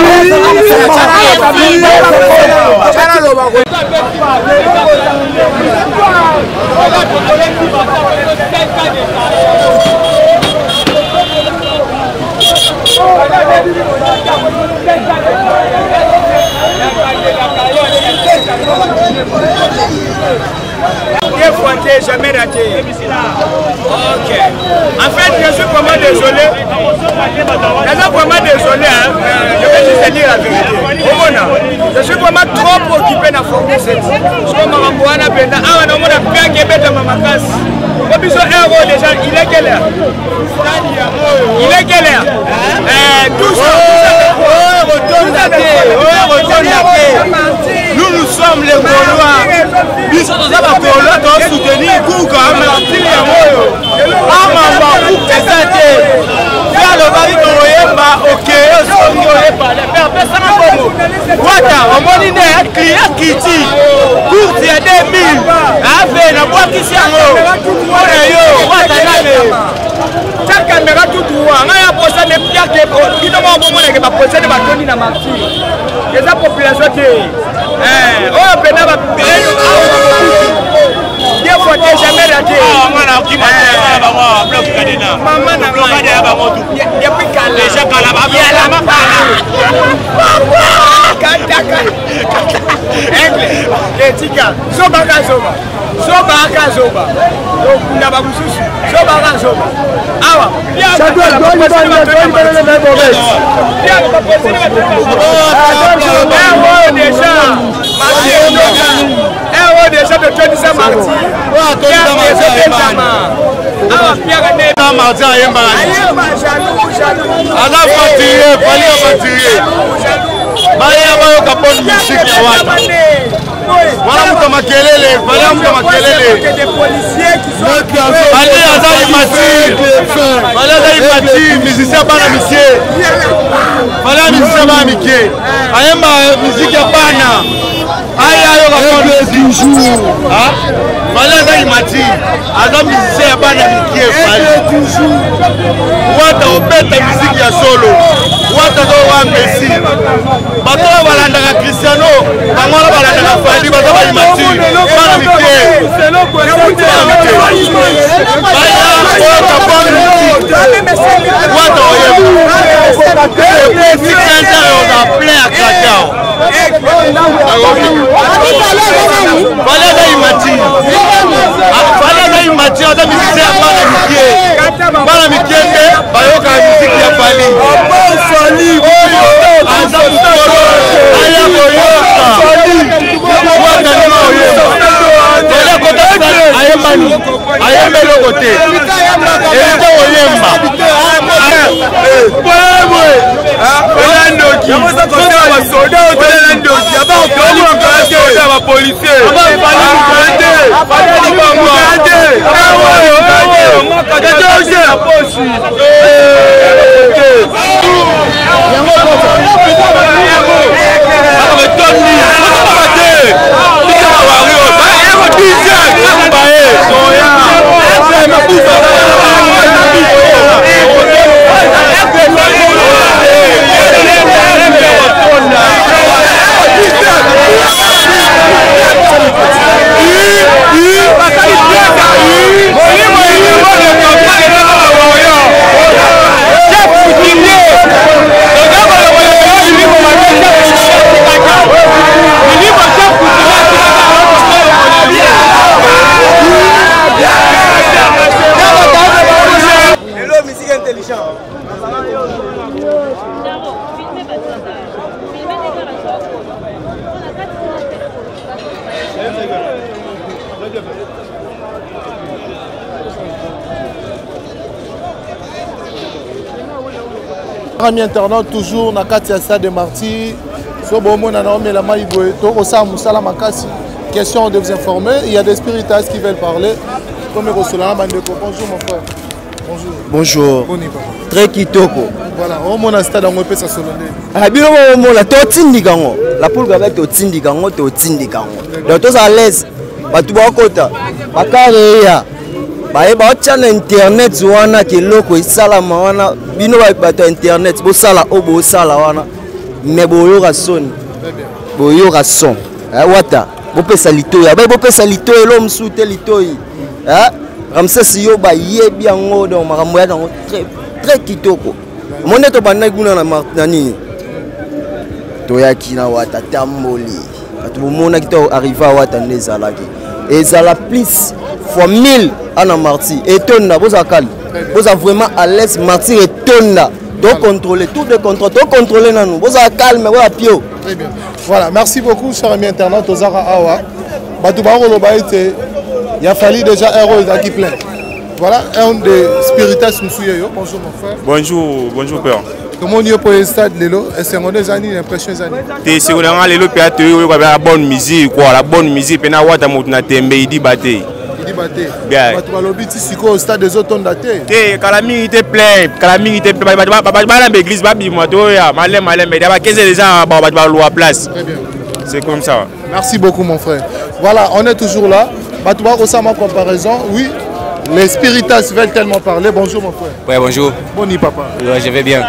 Bien fouetté, jamais raté. Ok. En fait, je suis vraiment désolé. Je suis vraiment désolé. Hein. Je vais juste dire la vérité. Je suis vraiment trop occupé dans la forme de cette. Je suis vraiment occupé dans la forme de cette. Déjà, il est quelle heure? Il est quelle heure? douze Nous, nous sommes les Gaulois. Nous sommes les Gaulois qui ont soutenu Kouka. Faire le mari de Oyemba, ok, Wata, on m'a dit un client qui dit, pour dire deux mille, avec la boîte qui s'y a chaque caméra tout droit, on a posé des pierres qui sont qui ne vont pas poser des bâtons dans ma fille. Et la population qui est. Oh, ben là, bien faut jamais rater. Ah, maman, qui m'a dit, maman, bloc cadena. Maman, n'a pas dit à maman tout. Il y a plus qu'à les gens à la maman. Il y a la maman. Eh, tika, soba kazoba. Soba kazoba. Donc, on a pas besoin. Soba kazoba. Ah ouais. Ça doit être bon, il va le mettre le même mauvais. Bien, on va passer le même. Eh, déjà. Eh, déjà de Tony Marty. Ah, Tony Marty. Ah, Marty a yemba. Ada fatigué, fallait fatigué. Baya bayo kaponi musique ya wata. Wala mtu makelele, fallait mtu makelele. Fallait azali mati. Fallait azali mati, musicien bana monsieur. Fallait musicien bana miké. Ayemba musique ya bana. Aya yo kaponi musique. Ah? Fallait azali mati. Azam musicien ya bana miké fallait toujours. Wata obeta musique ya solo. Wata do wa Messi. Bato balandaka Cristiano, bango balandaka Fadi, bato ba imati. Bana miké. C'est le quoi. Baya o kaponi musique. Wata oyeba. Si quelqu'un on a plein à craquer. Fallait azali mati. Fallait azali mati, azali musicien ya bana miké. Bana miké te bayoka musique ya Fali. Fali oyo azali solo aya koyoka. Wata ni oyo. Fallait kota ayembani. Ayembelo kote. Elite oyemba. Wewe. Orlando ki. Kwa soda Orlando ki. Aba okoni wakati wa polisi. Aba bali mukande. Bali mukande. Ewe ewe. Mwaka jaje posi. Eh. Yango kota. Aba toni. Ate. Tika wario. Eba D J. Bae. Soya. Eba mabuza. Amis internautes, toujours na kati ya stade de Martyrs. So bon mon anome la maïboé. To osa musala makasi. Question de vous informer, il y a des spiritas qui veulent parler. Comme Rosolana Bandeko. Bonjour mon frère. Bonjour. Bonjour. Bonjour. Très kitoko. Voilà, on mon stade en pesa solonné. Ah bien mon la totindi kango. La poule avec totindi kango, totindi kango. Donc tous à l'aise. Ba tu ba kota. Ba kareya. Ba e ba tchana internet wana ke loko isala wana bino ba ba internet bo sala o bo sala wana. Mais bo yo ka son. Très bien. Bo yo ka son. Eh wata. Bo pesa litoya. Ba bo pesa litoya lo msute litoyi. Hein? Ramses yo ba yebi yango donc makambo ya yango très très kitoko. Monde to bana kuna na nani. To ya kina wata tamboli. Atu mona kito arriva wata nezalaki. Ezala plus fois mille ana marti etonda boza kali. Boza vraiment à l'aise marti etonda. Donc contrôler tout de contrôle, tout contrôler nanu. Boza calme boza pio. Très bien. Voilà, merci beaucoup chers amis internautes Ozara Awa. Batu ba lo ba été il a fallu déjà un rôle qui plein. Voilà, un des spiritas Moussouyo. Bonjour mon frère. Bonjour, bonjour père. Comment on y est pour le stade Lélo? Est-ce qu'on a des années, l'impression des années? T'es sûr que Lélo peut être la bonne musique, quoi, la bonne musique, puis na wata mutna tembe idi bate. Idi bate. Bien. Tu vas l'obiter si au stade des autres datés. T'es Kalami était plein, Kalami était plein. Bah bah bah bah l'église bah bimo toi ya, malem malem, mais d'abord qu'est-ce déjà bah bah bah place. Très bien. C'est comme ça. Merci beaucoup mon frère. Voilà, on est toujours là. Bah tu vois aussi ma comparaison, oui. Les spiritas veulent tellement parler. Bonjour mon frère. Ouais, bonjour. Boni papa. Ouais, je vais bien.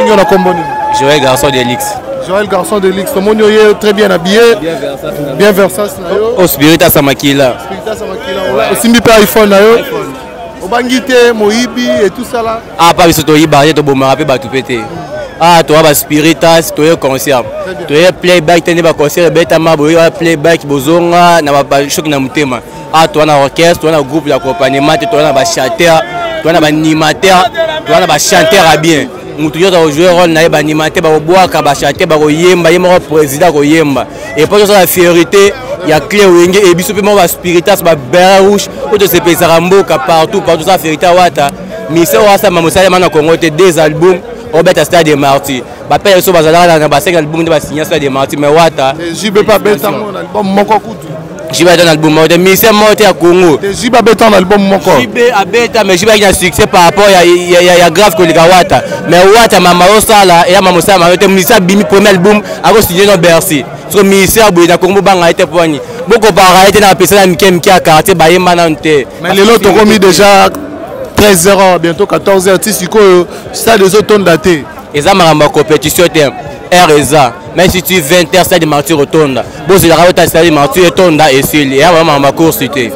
Joël Garçon de Lix. Joël Garçon de Lix. Tout le monde est très bien habillé. Bien Versace. Bien Versace. Oh, Spiritas Samakila. Spiritas Samakila. Aussi mi père iPhone là. Obangite, Mohibi et tout ça là. Ah, pas biso to iba, to bomara pe batu pété. Ah, toi ba Spiritas, toi un concert. Toi playback tene ba concert beta ma boyo playback bozonga na ba choc na mutema. Ah, toi na orchestre, toi na groupe d'accompagnement, toi na ba chanteur, toi na ba animateur, toi na ba chanteur à bien. Mutu yo za jouer rôle na ba animateur ba boa ka ba chanteur ba yemba yemba président ko yemba. Et pour ça la fierté, il y a clé wenge et biso pe mo ba Spiritas ba bera rouge, o de se pesa mboka partout partout ça fierté wata. Mais c'est wasa mamosala mana Congo te deux albums. Au bête stade de Martyrs. Bah père so bazala na ba cinq album de ba signer stade de Martyrs mais wata. J B pas bête mon album moko kutu. J B dans album de Michel Morte à Congo. J B bête dans album moko. J B a bête mais J B a succès par rapport ya ya ya grave que le wata. Mais wata mama osala et mama osala mais Michel bimi premier album a signé dans Bercy. So Michel boy na Congo banga été poigné. Beaucoup par été na pesa na miké miké à quartier ba yemba na nte. Mais les lots ont mis déjà treize heures, bientôt quatorze heures, tu sais que stade des autres daté. Et ça m'a rendu compétition R S A. Même si tu vingt heures, stade de Martyrs retourne. Bon, c'est la radio stade de Martyrs retourne et c'est il y a vraiment ma course c'était.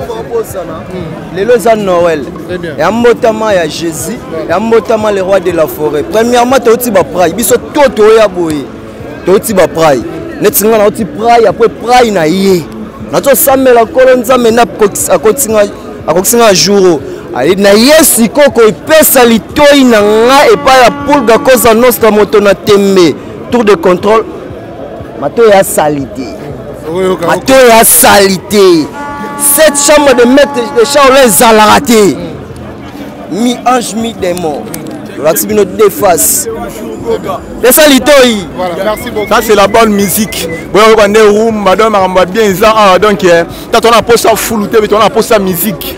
Les lois à Noël. Et un motama ya Jésus, et un motama le roi de la forêt. Premièrement, tu as aussi ba praille, biso to to ya boy. Tu as aussi ba praille. Netinga na aussi praille après praille na yé. Na to samela kolonza mena akotinga akotinga jour. Na yesi koko ipesa litoi na nga epa ya pulga koza nostra moto na tembe tour de contrôle mato ya salité mato ya salité cette chambre de maître de Charles Zalarate mi ange mi démon Raxibino de face de salitoi. Voilà, merci beaucoup. Ça c'est la bonne musique. Bon on est room madame maramba bien ça donc quand on a posé ça full mais on a posé ça musique.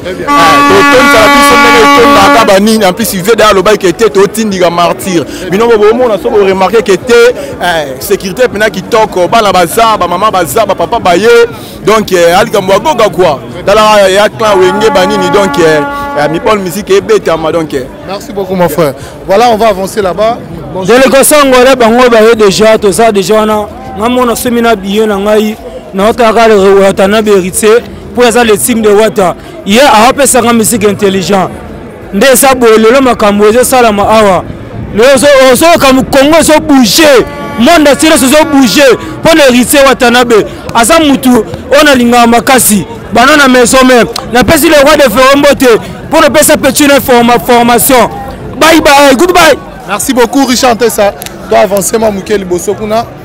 En plus il veut dans le bail qui était au Tindiga Martyr. Mais non on a souvent remarqué que était sécurité maintenant qui toque ba la baza ba maman baza ba papa baye donc ali kamwa goga quoi. Dans la ya clan wenge banini donc mi Paul musique et bêta donc. Merci beaucoup mon frère. Voilà, on va avancer là-bas. Délégation ngora bango ba déjà to ça déjà na ngamona semina biye na ngai na otaka le wata na berité pour ça le team de wata hier a apesa nga musique intelligent nde ça bolelo makambo zo sala ma awa le zo zo comme Congo so bouger monde entier so bouger pour le rité wata na be asa mutu ona linga makasi banana maison même na pesi le roi de Ferombote pour le pesa petite formation. Bye bye, goodbye. Merci beaucoup Richard Tessa. Toi avancer ma Mouké Liboso kuna.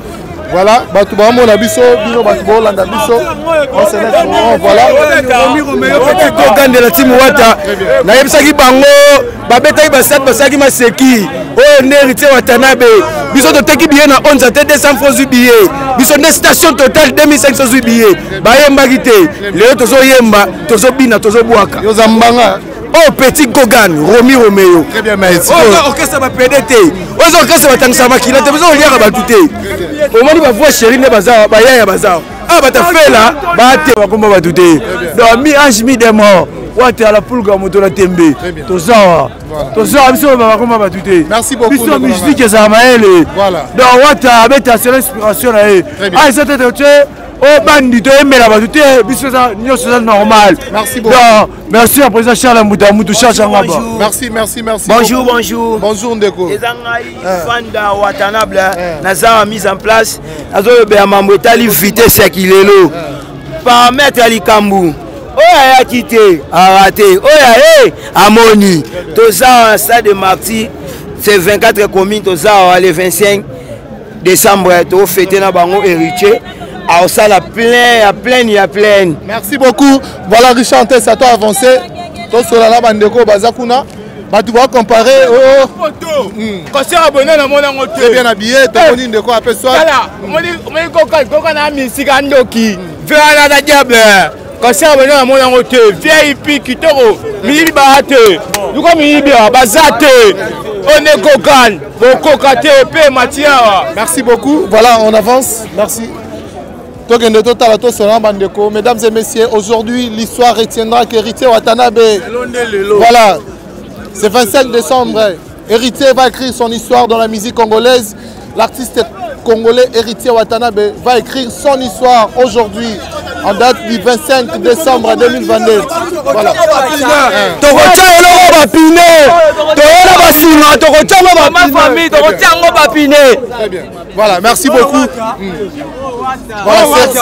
Voilà, bato bamona biso, bino bato bolanda biso. On se laisse au voilà. Romi Romeo petit Gogan de la team Wata. Na yebisaki bango babetaki basat basaki maseki. Oh héritier Watanabe. Biso toteki billet na onze te deux cents francs billet. Biso ne station totale deux mille cinq cents billet. Bayembaki te. Leo tozo yemba, tozo bina, tozo bwaka. Yo zambanga. Oh petit Gogan, Romi Romeo. Très bien merci. Oh orchestre ba P D T. Oh orchestre batangisa makila te biso oliaka batute. Au moins ba voix chérie ne baza ba yaya baza. Ah bah t'as fait là, bah t'es pas comme bah tout est. Donc mi ange mi des morts. Ouais t'es à la poule comme tu l'as tombé. Tout ça, tout ça, absolument bah comme bah tout est. Merci beaucoup. Biso musique que ça m'a aidé. Voilà. Donc ouais t'as avec ta seule inspiration là. Ah c'était tu oh bandi tu aimes là bah tout est. Biso ça, nous c'est normal. Merci beaucoup. Donc merci à président Charles Mouta Moutou Charles Ngaba. Merci merci merci. Bonjour bonjour. Bonjour Ndeko. Les Angaï Fanda Watanabe Naza mise en place. Azo be amambetali vitesse kilelo. Par maître Alikambu. Oya ya quitté, a raté. Oya eh Amoni. Toza stade de Marty, c'est vingt-quatre communes toza le vingt-cinq décembre to fêter na bango héritier. Alors ça la plein, à plein, à plein. Merci beaucoup. Voilà Richard Tess, à toi avancé. Toi sur la bandeko bazakuna. Bah tu vas comparer oh concert abonné na mona ngote. Très bien habillé, ton moni ndeko appelle soi. Voilà, moni moni koka koka na musique andoki. Vera na diable. Concert abonné na mona ngote. V I P kitoko. Mili baate. Luko mili bia bazate. On est Gogan. Bon kokate pe Matia. Merci beaucoup. Voilà, on avance. Merci. Mesdames et messieurs, aujourd'hui l'histoire retiendra qu'Héritier Watanabe, voilà, c'est vingt-cinq décembre, Héritier va écrire son histoire dans la musique congolaise. L'artiste congolais Héritier Watanabe va écrire son histoire aujourd'hui, en date du vingt-cinq décembre deux mille vingt-deux. Voilà. Très bien. Voilà, merci beaucoup. Voilà,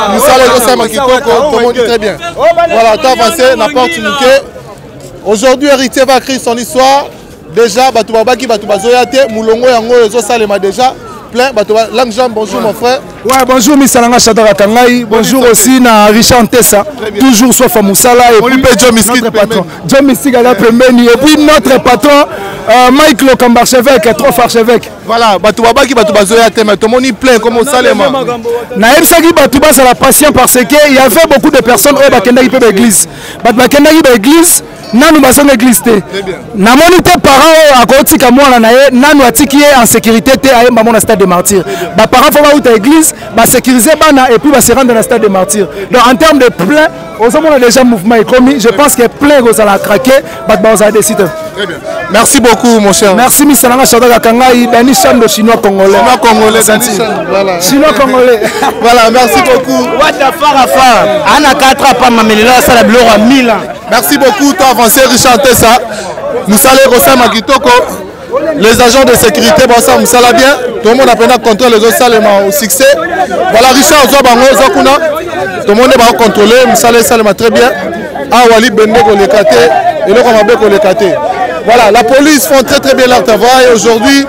c'est très bien. Voilà, tu as avancé, n'importe niqué. Aujourd'hui, Héritier va écrire son histoire. Déjà, Batouabaki, Batoubazoyate, Moulongo, Yango, Zo Salema déjà. Plein, Langjean, bonjour mon frère. Ouais, bonjour Missalanga Chadara Kangai. Bonjour aussi na Richard Tessa. Toujours sauf à Moussala et puis John Miski, notre patron. John Miski à la première et puis notre patron euh, Mike Lokamba archevêque, trois archevêques. Voilà, Batouabaki, Batoubazoyate, mais tout le monde est plein comme au Salema. Naïm Sagi Batouba, c'est la passion parce qu'il y avait beaucoup de personnes qui ont été l'église. Batouakendaki l'église. Nanu basonga église te. Namoni te parents à côté ka mwana na ye nanu atiki en sécurité te ayemba mona stade de martyr. Ba parents faut ba uta église, ba sécuriser bana et puis ba se rendre dans le stade de martyr. Donc en termes de plein, aux hommes on a déjà mouvement économique, je pense que plein vous allez craquer, ba ba ça décide. Très bien. Merci beaucoup mon cher. Merci Missalanga Chadaka Kangai, Dani Chan de chinois congolais. Chinois congolais, Dani Chan. Voilà. Chinois congolais. Voilà, merci beaucoup. Wata farafa, ana quatre pas mamelela ça la blora à mille ans. Merci beaucoup, tu as avancé Richard Tessa. Moussala Rosama Kitoko. Les agents de sécurité, bon ça, Moussala bien. Tout le monde a pris contrôle les autres Salema au succès. Voilà, Richard Zobango, Zakuna. Tout le monde va contrôler. Moussala Salema très bien. Ah, Wali Bendeko le Kate. Et le Ramabeko le Kate. Voilà, la police font très très bien leur travail aujourd'hui.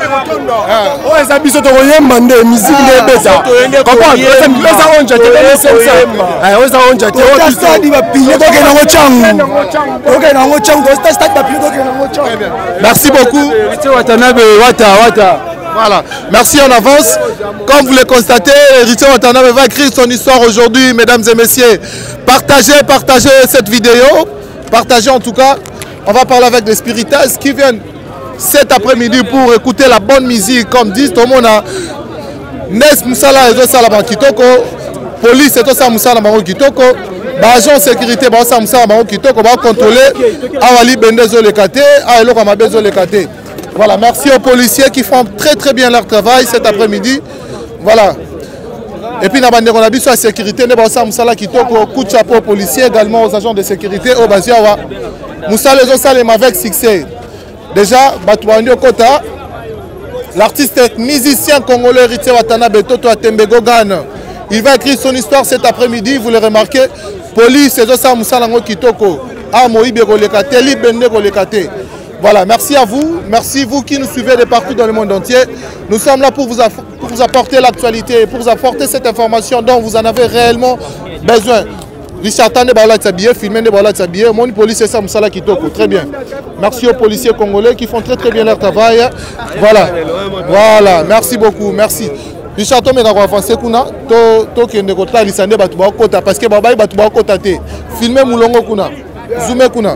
Oh, les habits sont au Mandé, musique de Bessa. Comment les ont jeté les cinq cents. Ah, ils ont jeté. Le stade il va piller donc il est en chang. Donc il est en chang, le stade va piller donc il est en chang. Merci beaucoup. Watanabe, Wata, Wata. Voilà, merci en avance. Comme vous le constatez, Héritier Watanabe va écrire son histoire aujourd'hui, mesdames et messieurs. Partagez, partagez cette vidéo. Partagez en tout cas. On va parler avec des spiritas qui viennent cet après-midi pour écouter la bonne musique. Comme dit tout le monde, Nes Moussala et Zosala Kitoko, police et Tosa Moussala Maro Kitoko, agent de sécurité Basa Moussala Maro Kitoko, va contrôler Awali Bendezo Lekate, Aelo Ramabezo Lekate. Voilà, merci aux policiers qui font très très bien leur travail cet après-midi. Voilà. Et puis, on a vu sur la sécurité, Basa Moussala Kitoko, coup de chapeau aux policiers, également aux agents de sécurité, au Baziawa. Moussala et Zosala avec succès. Déjà, Batouandio Kota, l'artiste musicien congolais Héritier Watanabe Toto Atembe Gogan, il va écrire son histoire cet après-midi, vous le remarquez. Police et Zosa Moussalango Kitoko, Amoïbe Golekate, Libende Golekate. Voilà, merci à vous, merci vous qui nous suivez de partout dans le monde entier. Nous sommes là pour vous, pour vous apporter l'actualité, pour vous apporter cette information dont vous en avez réellement besoin. Richard Tande Baola Tsabiye, filmé de Baola Tsabiye, mon police ça Moussala Kitoko, très bien. Merci aux policiers congolais qui font très très bien leur travail. Voilà, voilà, merci beaucoup, merci. Richard Tome va avancer kuna, to to kende kota lisande batu ba kota parce que baba batu ba kota te. Filmé Moulongo kuna, zoomé kuna.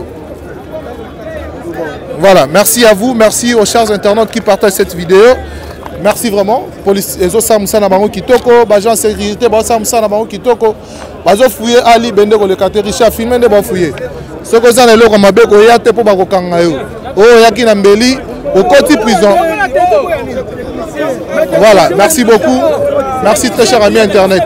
Voilà, merci à vous, merci aux chers internautes qui partagent cette vidéo. Merci vraiment. Police ezo samsa na bango kitoko, bagent sécurité ba samsa na bango kitoko. Bazo fouiller Ali Bende ko le kate Richard filmé de ba fouiller. Ce que ça le ko mabe ko ya te po ba ko kanga yo. Oh yaki na mbeli au côté prison. Voilà, merci beaucoup. Merci très cher ami internet.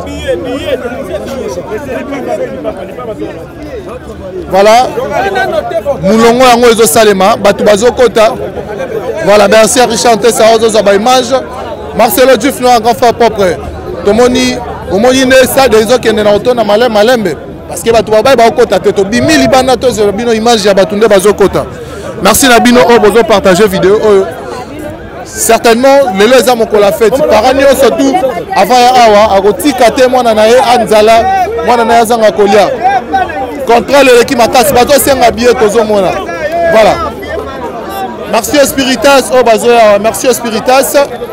Voilà. Moulongo yango ezo salema, batu bazo kota. Voilà, merci à Richard Tessa Ozoba image. Marcelo Diouf no grand frère propre. Tomoni, omoni ne ça des autres qui na auto na malem malembe parce que batu ba ba kota te to bimi libana to zo bino image ya batu nde bazo kota. Merci na bino o bozo partager vidéo. Certainement lelo eza moko la fête. Parani surtout avant ya awa akotika te mwana na ye anzala mwana na yazanga kolia. Contrôle l'équipe makasi bato senga billet tozo mona. Voilà. Merci au Spiritas, oh Bazoya, merci au Spiritas.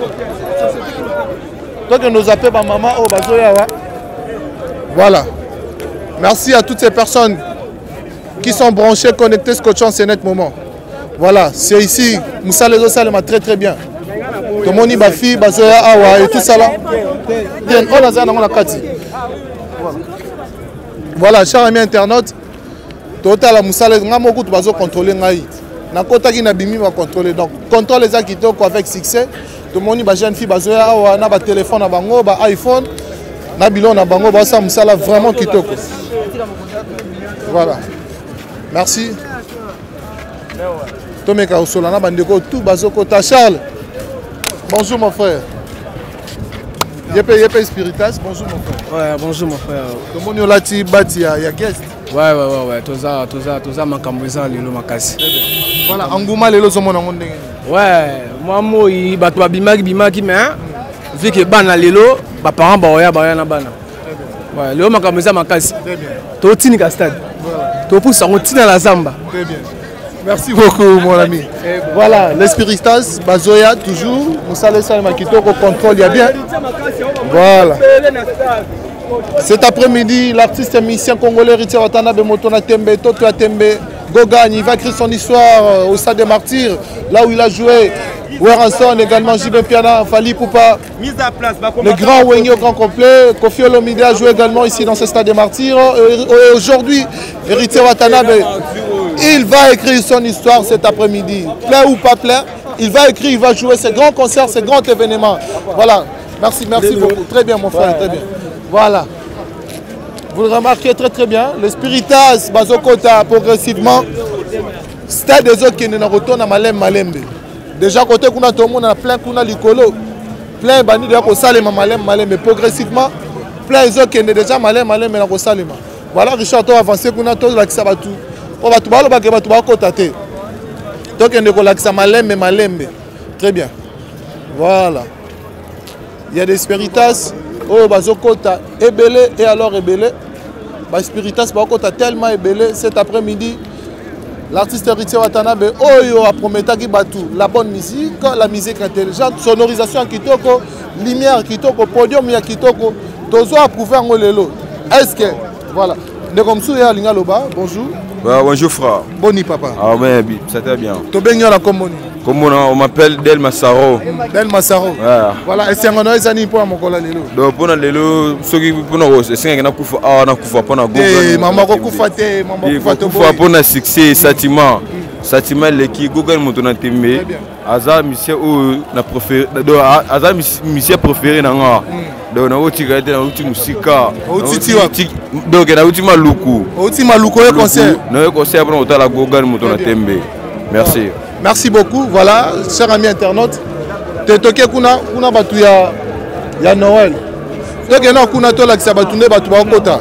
Donc nous appelons ma maman, oh Bazoya. Voilà. Merci à toutes ces personnes qui sont branchées, connectées, scotchant ces net moments. Voilà, c'est ici, Moussa Lezo Salema très très bien. Tomoni Bafi, Bazoya, Awa et tout ça là. Bien, on a ça dans la carte. Voilà, chers amis internautes, total Moussa Lezo, on a besoin de contrôler Ngaï. Na kota qui na bimi va contrôler donc contrôle les akitoko avec succès tout le monde ba jeune fille bazoya awa na ba téléphone na bango ba iPhone na bilon na bango ba ça musala vraiment kitoko. Voilà, merci. Tomeka osola na bandeko tout bazoko ta Charles. Bonjour mon frère. Yepé Yepé Spiritas, bonjour mon frère. Ouais, bonjour mon frère. Comment on l'a ti bati ya ya guest. Ouais ouais ouais ouais, toza toza toza makambo eza lelo makasi. Voilà, engouement lelo zo mona ndenge. Ouais, moi moi bato babimaki bimaki mais vu que bana lelo ba parents ba oya ba oya na bana. Ouais, lelo makambo eza makasi. Très bien. To tinika stade. Voilà. To poussa on tina la zamba. Très bien. Merci beaucoup mon ami. Voilà, les Spiritas, Bazoya toujours, Moussa Salema Kitoko contrôle, il y a bien. Voilà. Cet après-midi, l'artiste et musicien congolais Richard Watanabe Motona Tembe, Toto Tembe, Gogan, il va écrire son histoire au Stade des Martyrs, là où il a joué. Weranson également, Jibé Piana, Fali Poupa, le grand Wengyo au grand complet. Kofi Olomide a joué également ici dans ce Stade des Martyrs. Et aujourd'hui, Richard Watanabe, il va écrire son histoire cet après-midi. Plein ou pas plein, il va écrire, il va jouer ces grands concerts, ces grands événements. Voilà. Merci, merci beaucoup. Très bien, mon frère, très bien. Voilà. Vous le remarquez très très bien. Le Spiritas, Bazokota, progressivement, stade des autres qui ne retournent à Malem Malembe. Déjà, côté qu'on a tout le monde, on a plein qu'on a l'icolo. Plein bani de Salema Malem Malembe. Progressivement, plein des autres qui ne déjà Malem Malembe na Salema. Voilà, Richard, tu as avancé qu'on a tout là qui ça va tout. On va tout balo ba ke ba tout ba kotate. Donc on est là qui ça Malembe Malembe. Très bien. Voilà. Il y a des Spiritas. Oh, Bazokota ébélé et alors ébélé. Bah, Spiritas Bazokota tellement ébélé cet après-midi. L'artiste Richard Watanabe, oh, yo, a promis qui batou. La bonne musique, la musique intelligente, sonorisation à Kitoko, lumière à Kitoko, podium à Kitoko. Tozo approuvé en Olelo. Est-ce que, voilà. De comme ça, il y a Lingaloba, bonjour. Bah, bonjour frère. Boni papa. Ah ouais, ça va bien. Tu es bien là comme Boni. Comme on m'appelle Del Massaro. Del Massaro. Ouais. Voilà, et c'est un an et pour mon collègue Lelo. Donc pour Lelo, ceux qui pour nous, c'est un qui kufa ah na kufa pour na go. Eh, maman kufa te, maman kufa te. Kufa pour na succès, sentiment. Sentiment l'équipe Google Montona Tembe. Aza monsieur ou na préféré donc aza monsieur préféré na nga. Donc na oti gade na oti musika. Oti tiwa. Donc na oti maluku. Oti maluku e concert. Na concert pour na Google Montona Tembe. Merci. Merci beaucoup. Voilà, chers amis internautes. Te toke kuna kuna batu ya ya Noël. Donc na kuna to la kisabatunde batu ba kota.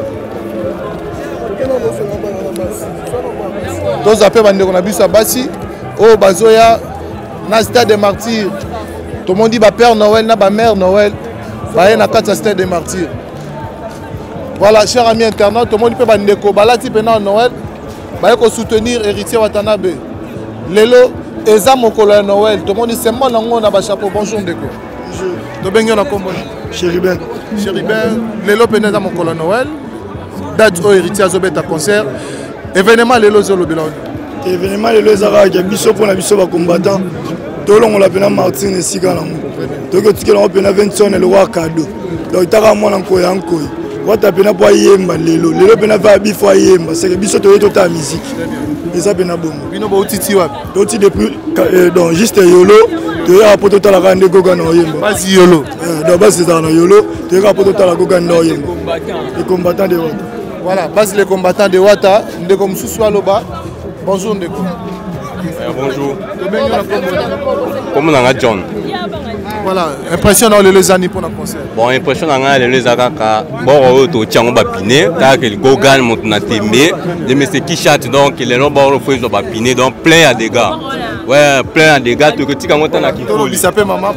Tous appels bandeko na biso basi o bazoya na stade des Martyrs. Tout le monde dit ba Père Noël na ba Mère Noël. baye na kati ya stade des martyrs. Voilà, chers amis internautes, tout le monde peut bandeko balati pendant Noël, baye ko soutenir héritier Watanabe. Lelo eza mokolo ya Noël, tout le monde c'est moi nango na ba chapeau. Bonjour ndeko. Bonjour. To benyo na kombo. Chéribin. Chéribin, lelo peneza mokolo ya Noël. Date au héritier azobeta concert. Événement lelo zolo bilon. Événement lelo ezaka ya biso pour na biso ba combattant. Tolongo la pena Martin esika nango. Toko tikela on pena vingt sonnes le roi cadeau. Donc taka mwana nkoya nkoyi. Wata pena po yemba lelo. Lelo pena va bifo yemba. C'est que biso to tota musique. Et ça pena bongo. Bino bo titi wa. Toti depuis donc juste yolo. Tu as rapporté la grande goga no yemba. Basi yolo. Donc basi dans yolo. Tu as rapporté la goga no yemba. Les combattants de Wata. Voilà, basi les combattants de Wata. Ndeko Msusu Aloba. Bonjour Ndeko. Bonjour. Comment on a John? Voilà, impression dans les années pour le concert. Bon, impression dans les années bon, au tient on va piner, car que le Gogan monte na témé, les messieurs qui chantent donc les noms bon faut ils ont piner donc plein à dégâts. Ouais, plein à dégâts tout que tu quand on a qui faut. Il s'appelle maman.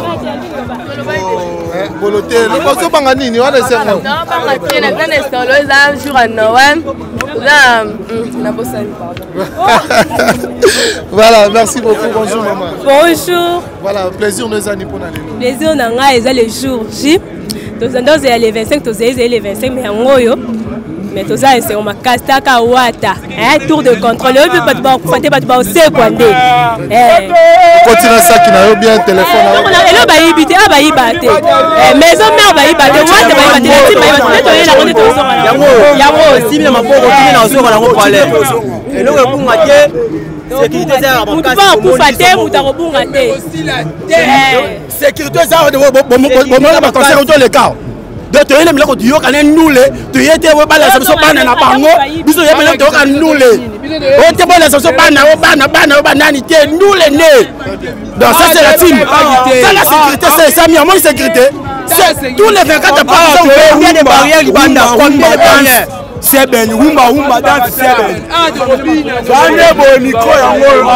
Boloté, le poisson bangani ni on est sérieux. Non, bangani na grande estolo za jour à Noël. Là, na bossani pardon. Voilà, merci beaucoup. Bonjour maman. Bonjour. Voilà, plaisir nos amis pour aller. Plaisir nanga eza le jour J. Tozando za les vingt-cinq tozeza les vingt-cinq mais ngoyo. Mais toza c'est on makasta ka Wata. Eh tour de contrôle, le pas ba fate ba ba se kwande. Eh. Continue ça qui n'a bien téléphone. Elo ba yibite aba yibate. Eh maison mère ba yibate, Wata ba yibate, la team ba yibate, to yela konde tozo. Yango, yango si na maboko kimi na ozo na ko pale. Elo ko ngate sécurité ça ba kasi ko fate mutakobunga te. Sécurité ça de bon bon ba conseil autour les cas. De te yele milako diyo kana nule to yete we bala so bana na bango biso yebe na to kana nule o te bala so bana o bana bana o banani te nule ne. Donc ça c'est la team, ça la sécurité c'est ça mi mon sécurité c'est tous les vingt-quatre personnes il y a des barrières qui banda combattant c'est ben wumba wumba dans c'est ben bande bo micro yango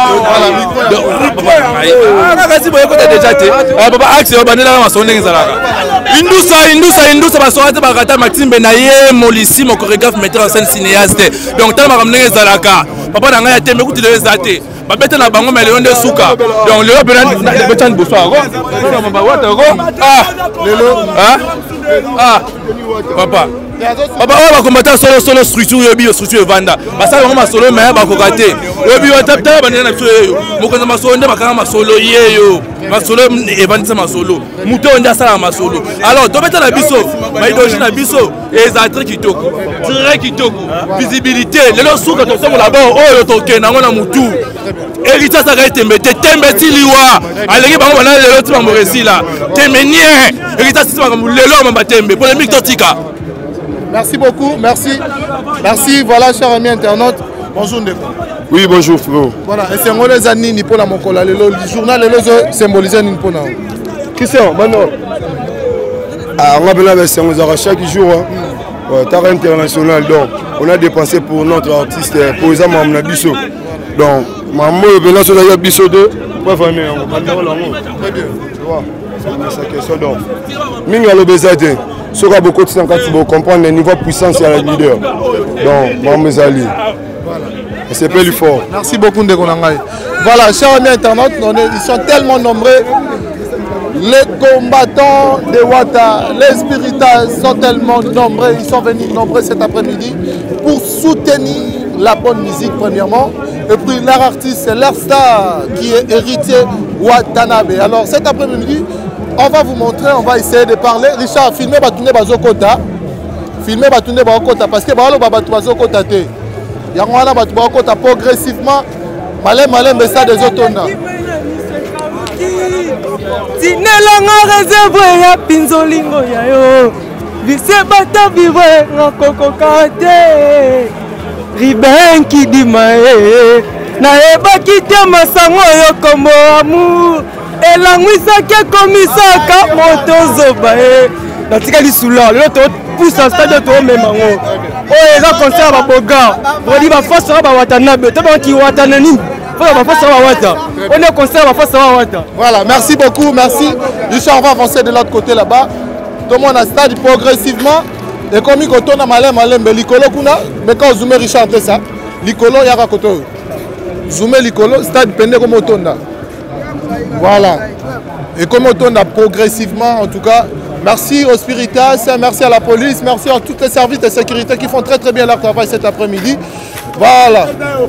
ah kasi boye ko déjà te baba axe yo bandela ma sonde ngizalaka indusa indusa indusa basoate bakata Maxime na ye molisi mo chorégraphe metteur en scène cinéaste donc tala makamnenge ezalaka papa na ngai ya tembe kuti le ezate babete na bango mais leonde suka donc le bena de betan bosoa go baba wata go ah lelo ah ah papa papa oyo bakombata solo solo structure yobi yo structure evanda basala bango masolo me bakoka te yobi watapta bandela na biso yeyo mokonza masolo nde bakanga masolo yeyo masolo evandisa masolo muto nde asala masolo alors tobeta na biso baidologie na biso eza très kitoko très kitoko visibilité lelo suka tosongola bao oyo tokende nango na mutu héritier asaka etembe te tembe siliwa aleki bango bana lelo ti bango resila tembe nie héritier asisi makambo lelo mamba tembe polémique totika. Merci beaucoup, merci. Merci, voilà, chers amis internautes. Bonjour Ndeko. Oui, bonjour frérot. Voilà, et c'est un les années ni pour la mokola le journal le symbolisé ni pour nous. Qui c'est maintenant? Ah, on a besoin de ça chaque jour. Hein. Tar international donc on a dépensé pour notre artiste pour exemple Mamna Bisso. Donc maman besoin sur la Bisso deux. Ouais famille, on va dire là. Très bien. Tu vois. C'est ça question donc. Minga lo bezade. Ce qui a beaucoup de temps quand tu comprendre le niveau de puissance à la leader. Donc, Mme Zali. Voilà. C'est plus fort. Merci beaucoup de Konangaï. Voilà, chers amis internautes, ils sont tellement nombreux. Les combattants de Wata, les spiritas sont tellement nombreux. Ils sont venus nombreux cet après-midi pour soutenir la bonne musique premièrement. Et puis leur artiste, c'est leur star qui est héritier Watanabe. Alors cet après-midi, on va vous montrer, on va essayer de parler. Richard, filmez Batoune Bazokota. Filmez Batoune Bazokota parce que Balo Babatou Bazokota te. Yangwana Batou Bazokota progressivement. Malé malé mais ça des automnes. Tinelanga réserve ya pinzolingo ya yo. Vise bata vivre na koko kate. Riben qui dit mae. Na eba kite masango yo kombo amour. Elangwisaki komisaka moto zoba e natika lisula lelo to pousse stade to memango oyo eza concert ba boga odi ba force ba Watanabe to ba ki Watanani faut ba force ba Wata on est concert ba force ba Wata. Voilà, merci beaucoup, merci. Richard, on va avancer de l'autre côté là-bas. tomona stade progressivement ekomi kotona malem malembe likolo kuna meka ozume Richard te ça likolo yaka koto zoomé likolo stade pende comme otonda voilà et comme otonda progressivement en tout cas. Merci aux Spiritas, merci à la police, merci à tous les services de sécurité qui font très très bien leur travail cet après-midi. Voilà.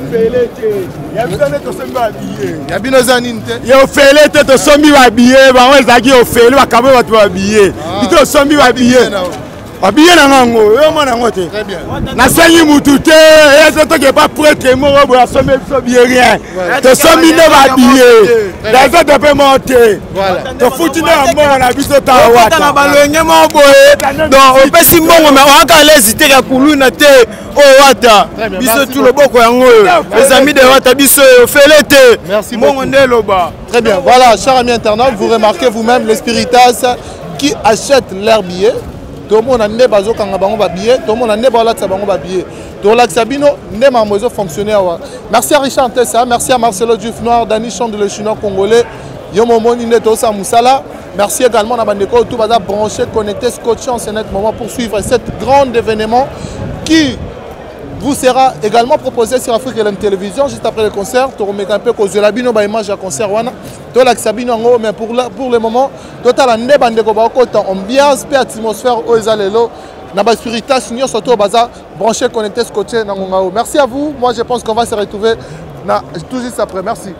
Bien nango, yo mona ngote. Na sangi mutu te, et to ke pas prêtre mo bo asomé so bien rien. To somi ne va billet. La zo de pe monter. Voilà. To futi na mo na biso ta wata. Na balenge mo boye. Donc on peut si mbongo mais on ka hésiter ka kuluna te o wata. Biso tout le boko yango. Les amis de wata biso felete. Merci beaucoup. Très bien. Voilà, chers amis internautes, vous remarquez vous-même les Spiritas qui achètent leurs billets. Tout le monde a né bazo kanga bango ba billet, tout le monde a né bazo la bango ba billet. Tout la sabino né mamozo fonctionnaire. Merci à Richard Tessa, merci à Marcelo Diouf Noir, Dani Chand de le chinois congolais, Yomo Moni Neto Sa Moussala. Merci également à Bandeko tout baza branché, connecté, scotché en ce moment pour suivre cet grand événement qui vous sera également proposé sur Afrique L M Télévision juste après le concert. Tu remets un peu cause de la bino ba image à concert wana. To la sabino ngo mais pour la, pour le moment total la ne bande ko ba kota ambiance pe atmosphère o ezalelo na ba Spiritas nyo surtout baza branché connecté scotché na ngao. Merci à vous. Moi je pense qu'on va se retrouver na tout juste après. Merci.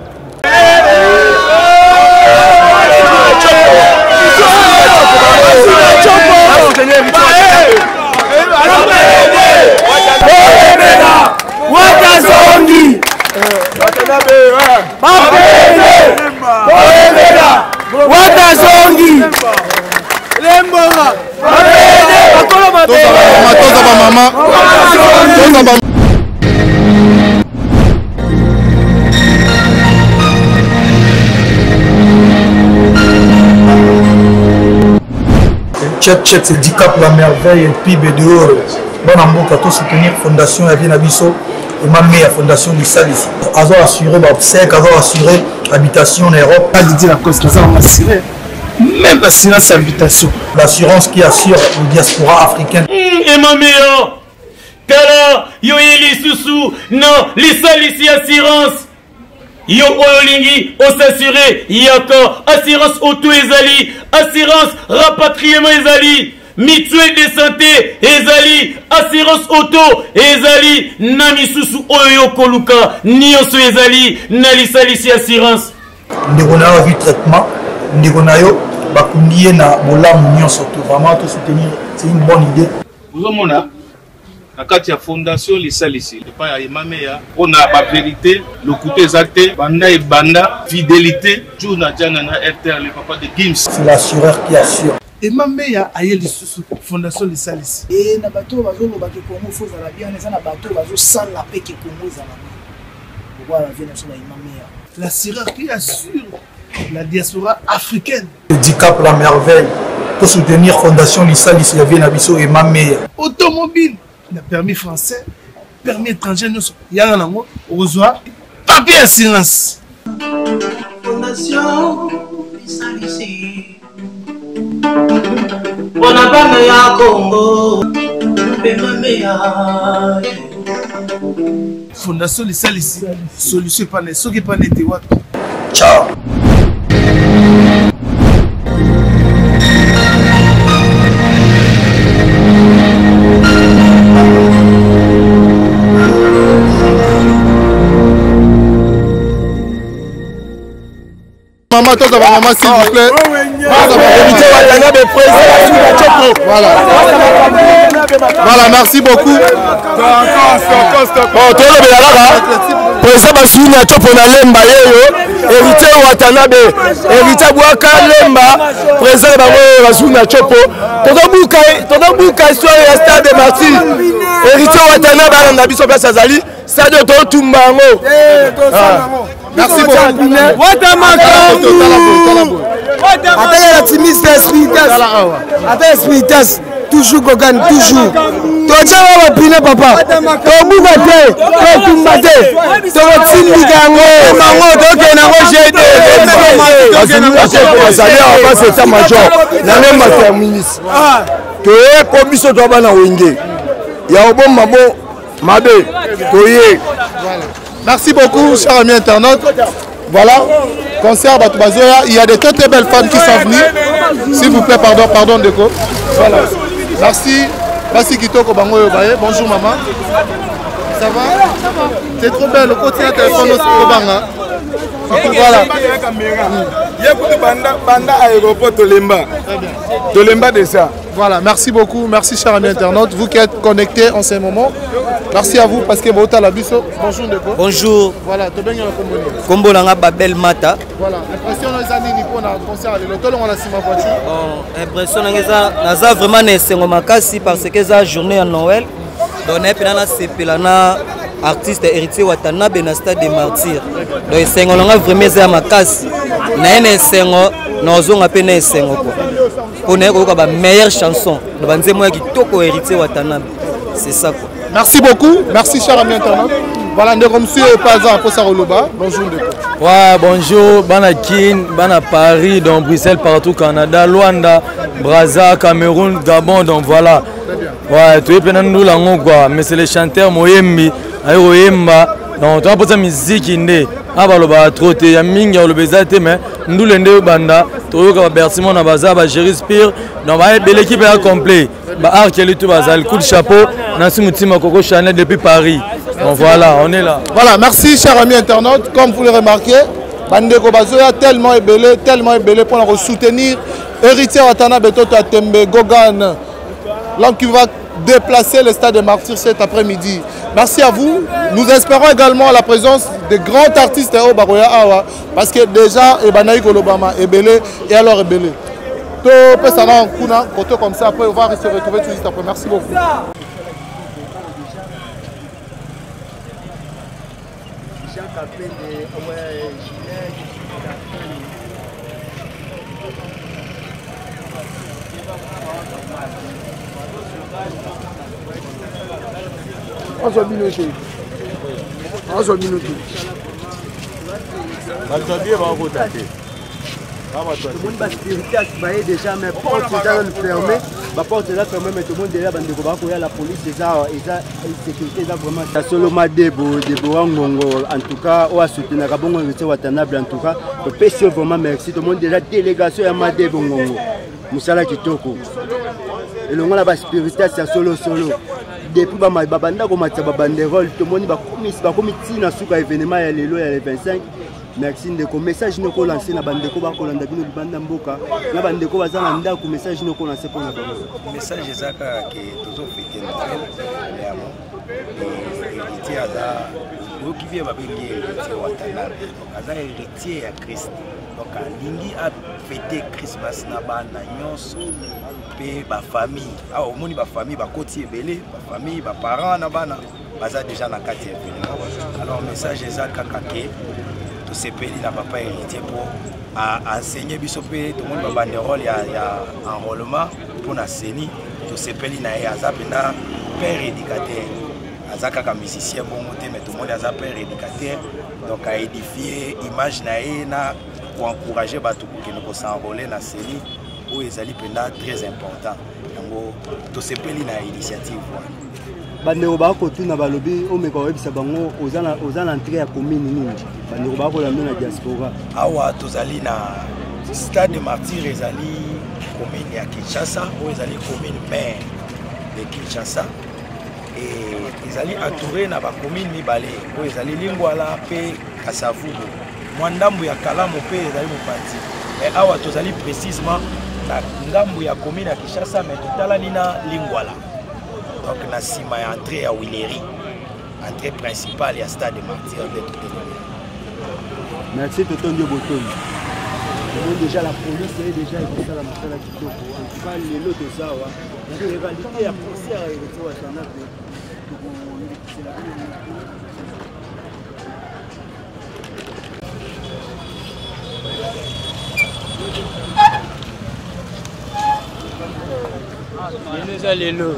Watazongi Watazongi Lembonga Toza ba mama Toza ba Check, check, c'est dix cap la merveille et puis B D O. Bon amour, à tout soutenir Fondation Yavien Abisso et ma meilleure Fondation du Sal ici. Azor assuré, obsèque, Azor assuré, habitation en Europe. Pas de dire la cause, Azor assuré. Même l'assurance habitation. L'assurance qui assure la diaspora africaine. Et ma meilleure, Kala, yo yeli susu, non, les Sal ici assurance. Yo olingi, o s'assurer, yako, assurance auto ezali, assurance rapatriement ezali, mutuelle de santé ezali, assurance auto ezali, nami susu oyo koluka, nyonso ezali, nalisalisi assurance. Ndeko na yo vu traitement, ndeko na yo bakundiye na bolamu nyonso to vraiment to soutenir, c'est une bonne idée. Vous avez na kati ya fondation lisalisi epai ya emameya mpona bavérité lokuta eza te banda ebanda fidélité jour na jana na R T R le papa de Gims. C'est l'assureur qui assure. emameya aye lisusu fondation lisalisi e na bato bazoloba ke Congo fo ezala bien eza na bato bazosala mpe ke Congo ezala bien pourquoi la vie nationale emameya l'assureur qui assure la diaspora africaine. dix cap la merveille pour soutenir Fondation Lisalisi Yavien Abisso et ma meilleure. Automobile. Le permis français, permis étranger, nous sommes au revoir. Papier assurance. Fondation Lisalisi. Bonabana ya Congo. Fondation Lisalisi. Solution pas ne, ce qui pas n'était what. Ciao. Maman, toi, maman, s'il vous plaît. Voilà. Voilà, merci beaucoup. Président Bassouni a chopé na lemba yeyo, héritier Watanabe, héritier Bouaka lemba, président Bassouni a chopé. Toka buka, toka buka histoire ya stade de Martyr. Héritier Watanabe na biso place azali, stade to tumbango. Merci beaucoup. Attendez la timiste Spiritas. Attendez Spiritas. toujours Gogan, toujours. Tocha wa pina papa. Tobuka te, totumba te. Totindi kango, mango toke na rochete. Toke na rochete. Ça vient en face état-major. Na le master ministre. Que komiso to bana wenge. Ya obom mabo mabe. Toye. Merci beaucoup, chers amis internautes. Voilà, concert Batubazoya. Il y a des très très belles femmes qui sont venues. S'il vous plaît, pardon, pardon, Déco. Voilà. Merci. Merci Kitoko Bango Yobaye. Bonjour maman. Ça va? C'est trop belle. Le côté de téléphone aussi au Banga. Voilà. Tolemba de ça. Voilà, merci beaucoup. Merci, chers amis internautes. Vous qui êtes connectés en ce moment. Merci à vous parce que vous êtes la biso. Bonjour Ndeko. Bonjour. Voilà, tu bien Combo Langa Babel Mata. Voilà, impression les années pour un concert de l'hôtel on a six mois voiture. Bon, impression naza vraiment nesengo makasi parce que ça journée à Noël. Donc na sepelana artiste héritier Watanabe na stade des martyrs. Donc sengo langa vraiment za makasi. Na ene sengo na ozonga pe na sengo ko. Pour ne ko ba meilleure chanson. Le banzemo ya kitoko héritier Watanabe. C'est ça quoi. Merci beaucoup. Merci chers amis internautes. Voilà, nous sommes monsieur Paza pour Saroloba. Bonjour. Ouais, bonjour. Banakin, Bana Paris, dans Bruxelles, partout, Canada, Luanda, Brazza, Cameroun, Gabon, donc voilà. Ouais, tu es plein de nous là, quoi. Mais c'est les chanteurs Moyembi, Ayoyemba. Donc, tu as posé la musique inde. Ah bah le bas trop te yamingi le bezate mais nous l'ende banda to ka bertimo na baza ba Jerry Spear donc ba l'équipe est complète ba Arkeli tout bazal coup de chapeau na simutima Coco Chanel depuis Paris. Donc voilà, on est là. Voilà, merci chers amis internautes, comme vous le remarquez, Bandeko Bazoya tellement ébélé, tellement ébélé pour la soutenir héritier Watanabe Toto Atembe Gogan. L'homme qui va déplacer le stade des martyrs cet après-midi. Merci à vous. Nous espérons également la présence de grands artistes au Baroya Awa parce que déjà Ebanaï Kolobama est belé et alors est belé. Tout peut s'en aller en Kuna, côté comme ça, après on va se retrouver tout de suite après. Merci beaucoup. onze minutes. onze minutes. Tout le monde va se déjà, mais porte déjà fermée. La porte déjà fermée, mais tout le monde déjà va la police, déjà, la sécurité, vraiment. La Soloma Debo, Debo Ngongo, en tout cas, on a soutenu la Gabon, Watanabe, en tout cas. Le P C vraiment merci. Tout le monde déjà délégation à Madebo Ngongo. Moussala Kitoko. Et le monde là-bas, spirituel, c'est solo, solo. Depuis que je suis en banderole, tout le monde va commettre un événement le vingt-cinq. Merci de message nous avons lancé na bandeko ba kolanda bino libanda mboka na bandeko baza na ndako message nous avons lancé pour na bango message ezaka ke tozo fêter Noël ya mo et héritier aza oki vie ba bengi héritier Watanabe aza héritier ya Christ donc alingi a fêter Christmas na bana nyonso pe ba famille ah omoni ba famille ba koti ebele ba famille ba parents na bana baza déjà na kati événement alors message ezaka kake sepeli na papa héritier pour enseigner bisopé tout le monde va banderole il y a enrôlement pour na seni to sepeli na ya zapena père éducateur azaka ka musicien bon côté mais tout le monde a père éducateur donc a édifier image na e na pour encourager batu qui ne s'enrôler na seni où ezali pena très important donc to sepeli na initiative bandeko bakotuna balobi omeka oyebisa bango oza na entrée ya commune nini bandeko bakolanda na diaspora awa tozali na stade de martyr ezali commune ya Kinshasa oyo ezali commune maire de Kinshasa et ezali entouré na bacommune mibale oyo ezali Lingwala mpe Kasavubu mwa ndambo ya Kalamu mpe ezali mopanzi mais awa tozali précisément na ngambo ya commune ya Kinshasa mais totalani na Lingwala. Donc, na sima ya entrée à Willery, entrée principale à stade de martyrs de tout le monde. Merci Toto Ndio Boton. Déjà la police est déjà écouté la machine qui tourne. En tout cas, les lots de ça, la réalité à penser à Héritier Watanabe. eza lelo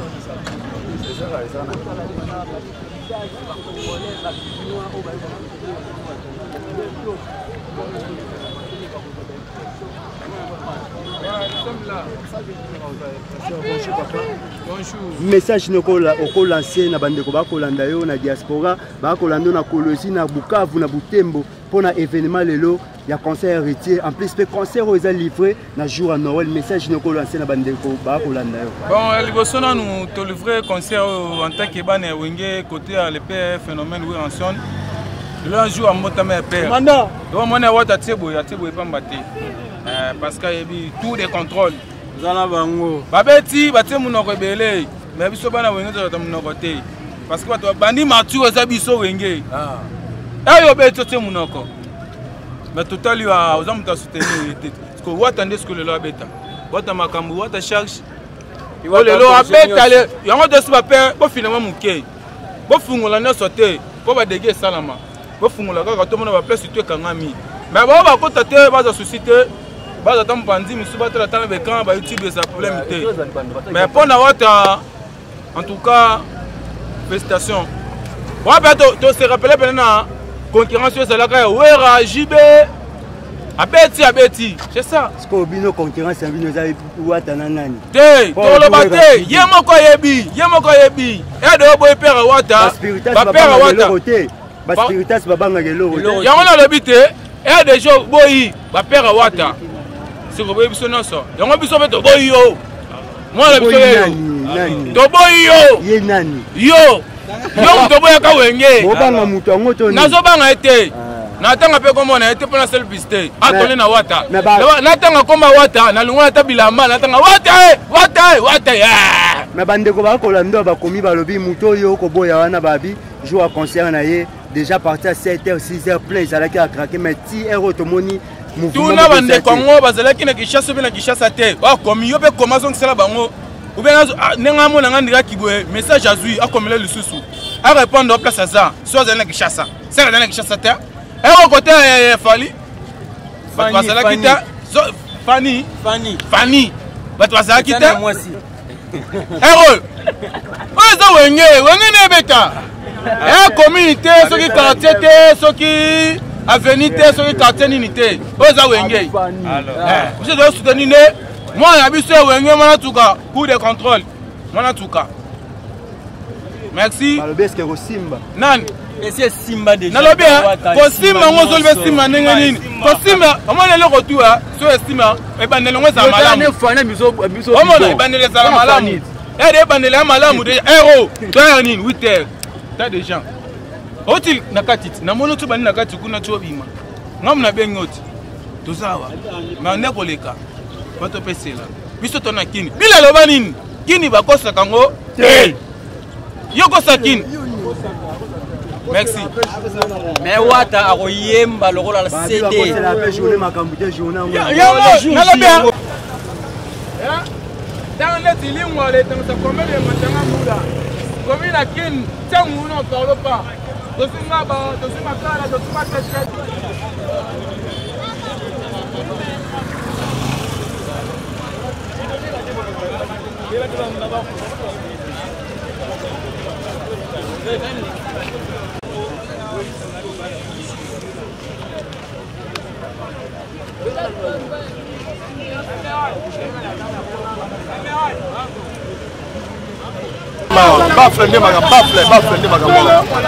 message okolancer na bandeko bakolanda yo na diaspora bakolanda na Kolosi na Bukavu na Butembo pour un événement lelo ya concert héritier en plus pe concert aux livré na jour à Noël message okolancer na bandeko bakolanda yo. Bon liboso na nous te livrer concert en tant que ban wenge côté à le père phénomène oui en son le jour à motama père manda do mona wata tebo ya tebo epambate euh parce que yebi tout des contrôles zana bango babeti batie munoko ebele mais biso bana wenge to munoko te parce que bato bandi matu oza biso wenge ah ayo beto te munoko mais total yo oza muta soutenir te parce que wata ndesko le lo beta wata makambu wata charge o le lo abeta le yango de ba père bo finalement muke bo fungola na sote bo ba dege salama bo fungola kaka to mona ba place tu kangami mais bo ba kota te ba za société baza tampandi misu batala tana bekan ba YouTube ça problème té mais pour na wata en tout cas félicitations wa ba to to se rappeler bena concurrence ça la ka wera jibe abeti abeti c'est ça ce que bino concurrence bino za wata na nani té to lo baté yemo ko yebi yemo ko yebi e do boy père wata ba père wata ba spiritas babanga gelo yango na lo bité e de jo boyi ba père wata c'est que biso noso yango biso beto boyi yo moi la biso yo to boyi yo ye nani yo yo to boya ka wenge bobanga mutu yango to nazo banga ete na tanga pe komona ete pona self-piste atole na wata na tanga komba wata na lungwa ta bilamba na tanga wata wata wata ya na bandeko ba ko lando ba komi ba lobi mutu yo ko boya wana babi jour à concert na ye déjà parti à sept heures six heures plein ça la qui a craqué mais ti héros to moni tuna bande kongo bazalaki na Kishasa pe na Kishasa te ba komi yo pe commençons que cela bango ou bien nenga mona ngandika kibwe message azui akomela lisusu a répondre au place ça soit dans Kishasa c'est dans Kishasa te et au côté Fali bazalaki te Fani Fani Fani bazalaki te moi aussi héros oza wenge wenge ne beta et communauté ceux qui quartier te ceux qui avenue te sur le quartier unité oza wenge alors vous devez soutenir moi na biso wenge mana tuka pour de contrôle mana tuka merci malobeske ko simba nan monsieur simba déjà nalobi ko simba ngozo le simba ndenge nini ko simba omona le retour so estima e bandele ngo za malamu ne fana biso biso omona e bandele za malamu e de bandele malamu de héros to nini huit heures tas de gens oti nakatiti na mono tu bani nakati kuna tu obima ngam na bengoti to sawa ma ne koleka bato pesela biso to na kini bila loba nini kini bakosa kango te yoko sakini merci mais wata akoyemba lokola la C D c'est la paix journée makambu te journée ya ya na bien ya dans les tilingwa les temps ça combien de matanga muda comme la kin tangu no parle pas dosinga ba dosinga kala dosinga tete Bafle nde makambo bafle bafle nde makambo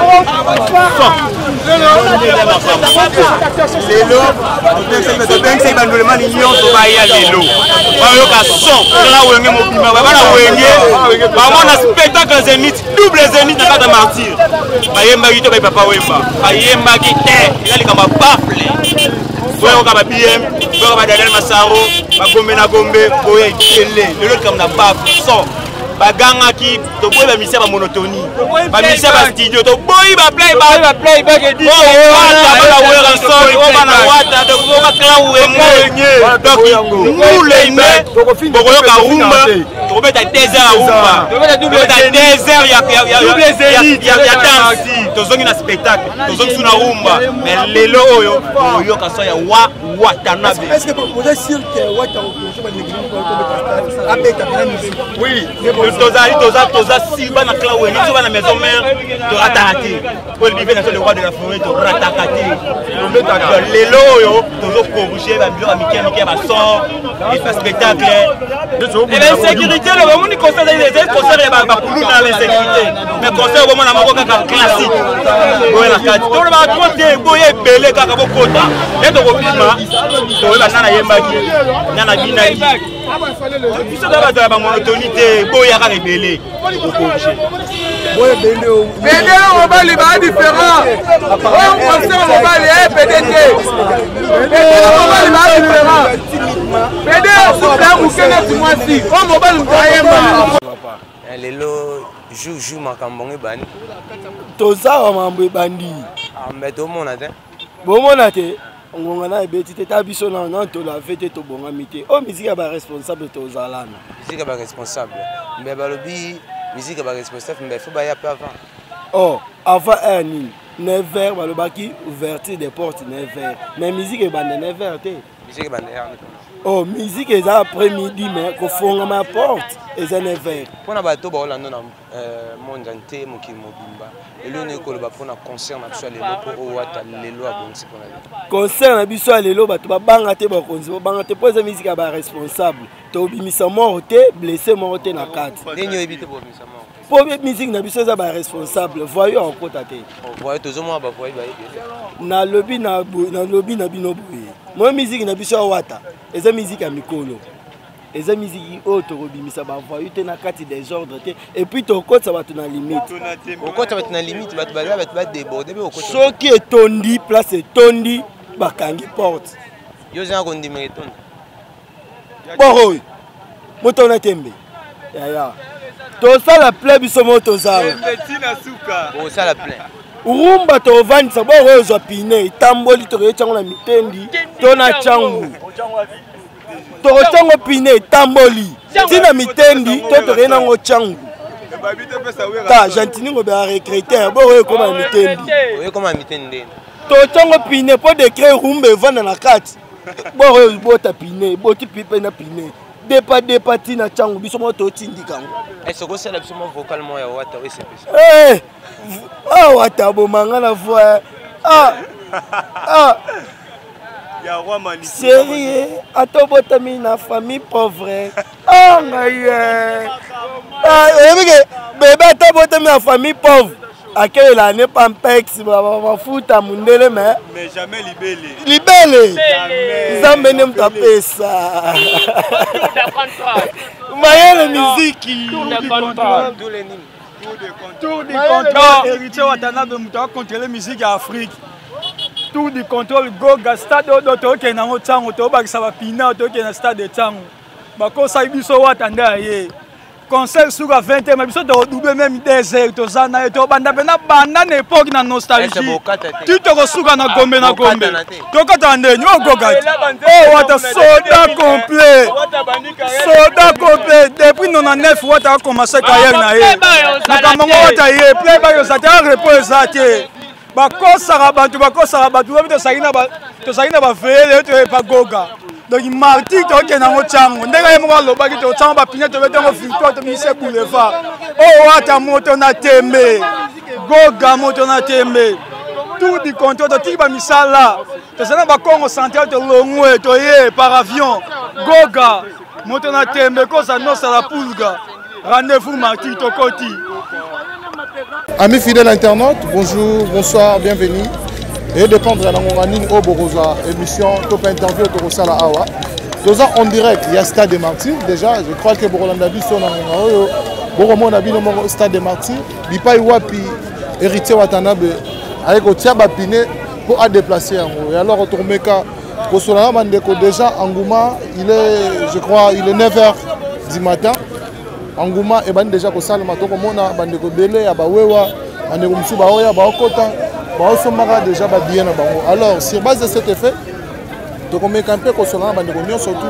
lelo tobengisa bandolema ni nyonso baya lelo bayoka son tala wenge mobima babana wenge bamona spectacle zenith double zenith na kata martyr bayembaki to bayepapa wemba bayembaki te eza likambo bafle boyoka ba B M boyoka ba Daniel Masaro bagombe na gombe boya ikele lelo likambo na bafle son bagangaki toboyi bamisia bamonotonie bamisia bastudio toboyi baplay baplay bana wata tokokakela wenge donc mulene bokoyoka rumba tokobeta deux heures ya umba tokobeta deux heures ya danse tozongi na spectacle tozongi su na umba mais lelo oyo oyoka so ya wa Watanabe. Est-ce que vous êtes sûr que Watanabe oui, toza toza toza silba na klawe nous sommes na maison mère de ratakati pour vivre dans le roi de la forêt de ratakati lelo oyo tozo corriger ba bio amike amike ba sort et ba spectacle et la sécurité le moment ni concert des concert ba ba kulu na la sécurité mais concert au moment na moko kaka classique boye la kati to ba trote boye belé kaka bokota et to bopima to ba sana yembaki na bina biso da ba ba monotonité boye kaka belé ko corriger boye belé belé on va les ba différent on concert on va les P D T belé on va les ba différent belé super ou kene timwasi on mobile mbayemba lelo jour jour makambo ebani toza wa mambo ebandi ambe to mona te bomona te ngonga na ebeti te ta biso na na to la fete to bonga mité o musique ba responsable to zalana musique ba responsable mbe balobi musique ba responsable mbe faut ba ya peu avant oh avant un nini neuf heures balobaki ouverture des portes neuf heures mais musique ebanda neuf heures te musique ebanda oh musique eza après midi mais ko fonga ma porte eza neuf heures pona bato ba olando na monde ante mokili mobimba lelo ne ko ba pona concert na biso lelo po o wata lelo abonsi pona concert na biso lelo bato ba banga te ba konzi ba banga te po eza musique ba responsable to bimisa mort te blessé mort te na kati nenyo ebite bo bimisa mort po musique na biso eza ba responsable voyez en kota te voyez tozo mo ba voyez ba na lobby na na lobby na bino boye moi musique na biso wata eza musique ya mikolo eza musique oyo tokobimisa bavoyu te na kati désordre te et puis tokotisa bato na limite okotisa bato na limite bato baza bato badéborde mpe okotisa soki etondi place etondi bakangi porte yo ozanga kondimela etondi boroyo moto ona tembe yaya tosala plein biso mo tozawa osala plein urumba tovandisa boroyo ozwa pine etamboli tokoyetiango na mitendi to na cangu tokotiango pine etamboli ntina mitendi to tokoye nango cangu ta jantiningo bea recréter boroyo ekoma na mitendi tokotiango pine mpo décret rumba evanda na kati boroyo ebota pine eboti pipe na pine depa depa tina cangu biso mo totindikango esokosala biso mo vocal mo ya wata esepesa eh ah wata bomanga na voix ah ah sérieux atobotami na famille pauvre ah ngai ah ebike bebe atobotami na famille pauvre akelela ne pampex bafuta mundele mais mais jamais libele libele nzambe ne mtu apesa mayele miziki tour du contrôle héritier Watanabe mutu akontrole musique ya Afrique tour du contrôle goga stade oyo tokende nango ntango tobakisa bapina tokende na stade ntango bakosaki biso wata nde aye concert suka vingt heures mais biso tokodouble même deux heures toza na ye tobanda mpena banda na époque na nostalgie ti tokosuka na gombe na gombe tokatana ndeni ogoga ti o wata soda complet soda complet depuis nonante-neuf wata akomase carrière na ye makambo ngo wata ye playback eza te arepo eza te bakosaka bato bakosaka bato obi tozalaki na bavele toyepa goga donc marti tokende yango ntango ndenge ye moko alobaki totanga bapine tobetango victoire tomise boulevard oyo ata moto na tembe goga moto na tembe tour du contrôle totiki bamisala tozali na bakongo central tolongwe toye par avion goga moto na tembe kosa nosala pulga rendez-vous marti tokoti. Amis fidèles internautes, bonjour, bonsoir, bienvenue. Et dépendre de la Nini Oborosa, émission Top Interview de Rosala Awa. Nous en direct, il y a Stade des Martyrs. Déjà, je crois que Borolanda Bisso na Ngayo, Boromon a bino Stade des Martyrs. Bipai Wapi, héritier Watanabe, avec Otiaba Piné pour à déplacer. Et alors, Otomeka, Kosolana Mandeko, déjà, Angouma, il est, je crois, il est neuf heures du matin. Angouma et ban déjà ko sala matoko mona bandeko belé ya bawewa bandeko musu baoya baokota baosomaka déjà ba bien na bango. Alors sur base de cet effet to komeka un peu ko sala bandeko nyo surtout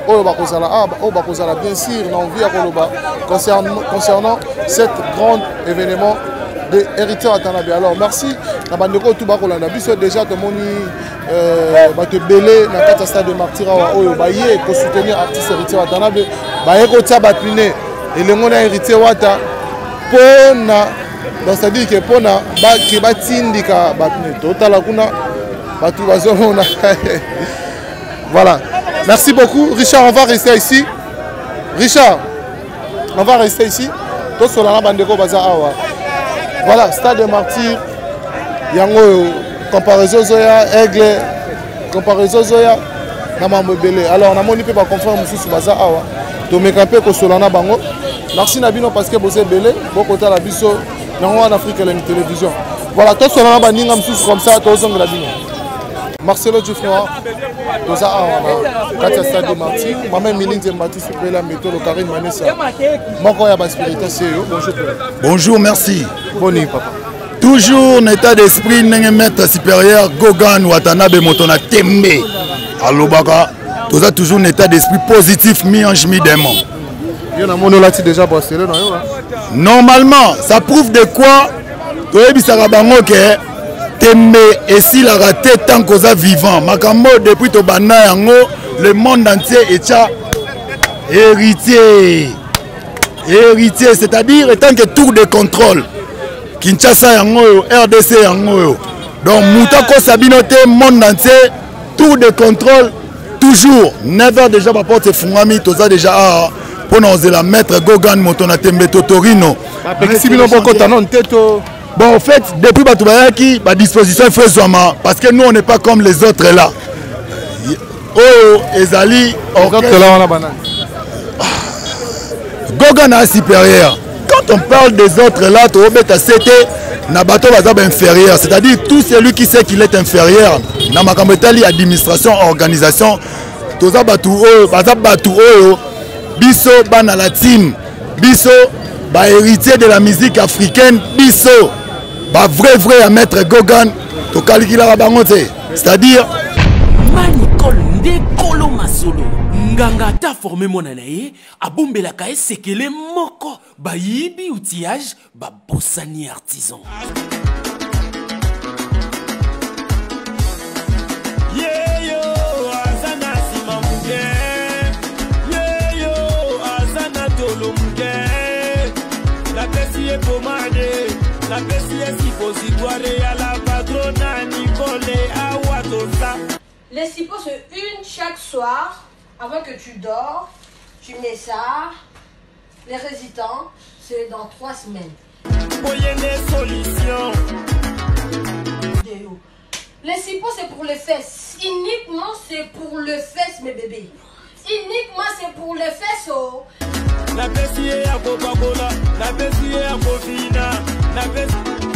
oyo bakozala ah oyo bakozala bien sûr na envie ya koloba concernant concernant cet grand événement de héritier Watanabe. Alors merci na bandeko tout bakolanda biso déjà tomoni euh bato belé na kata stade de martyr awa oyo baye ko soutenir artiste héritier Watanabe baye ko tia batine elengo na héritier Wata pona donc ça dit que pona ba ki batindika batine totala kuna batu bazomona. Voilà. Merci beaucoup. Richard, on va rester ici. Richard, on va rester ici. Tout sur la bandeko baza awa. Voilà, stade de martyr. Yango comparaison zoya aigle comparaison zoya na mambo belé. Alors on a moni pe ba confrère mususu baza awa. To mekape ko solana bango. Merci Nabino parce que bosé belé, beaucoup ta la biso nango en Afrique la télévision. Voilà, tout sur la bandinga mususu comme ça to zonga bino. Marcelo Dufnoir, Toza Awana, Katia Stade de Martyr, Maman Miline Zembati, Supela Méto, le Karine Manessa, Mankoya Baspirita Seyo. Bonjour. Bonjour, merci. Bonne papa. Toujours en état d'esprit, n'est maître supérieur, Gogan Watanabe Motona Tembe. Alobaka, Toza toujours en état d'esprit positif, mi-ange, mi-démon. Il y en a monolati déjà Barcelone. Normalement, ça prouve de quoi Toyebi Sarabango que Tembe et si la raté tant qu'on a vivant. Makambo depuis to bana yango, le monde entier est héritier. Héritier, c'est-à-dire tant que tour de contrôle. Kinshasa yango, R D C yango. Donc Moutako Sabinote, monde entier, tour de contrôle, toujours. Never déjà ma porte fungami, toza déjà ah, pour nous la mettre Gogan Motona Tembe Totorino. Bon, en fait, depuis Batoubayaki, ma disposition est faite parce que nous, on n'est pas comme les autres là. Oh, Ezali, Gogan a supérieur. Quand on parle des autres là, tu as cité, Nabato va inférieur. C'est-à-dire tout celui qui sait qu'il est inférieur. Dans ma camétali, administration, organisation, tout ça, Batou, Batou, Bisso, Bana la team, Bisso, bah, héritier de la musique africaine, Bisso. Bah vrai vrai à mettre Gogan to kalikila bangote, c'est-à-dire Manicol nde kolo masolo nganga ta formé monanaye abombela ka esekele moko ba yibi outillage ba bossani artisan. Yeyo azana simamuge yeyo azana tolumuge la pesi e pomade. La suppositoire à la patrona Nicole Awatosa. Les suppos c'est une chaque soir avant que tu dors. Tu mets ça. Les résidents, c'est dans trois semaines. Voyez les solutions. Les suppos c'est pour les fesses. Uniquement c'est pour le fesses mes bébés. Uniquement c'est pour les fesses. Oh. La Bessie à Coca-Cola, la Bessie à Cofina, la Bessie.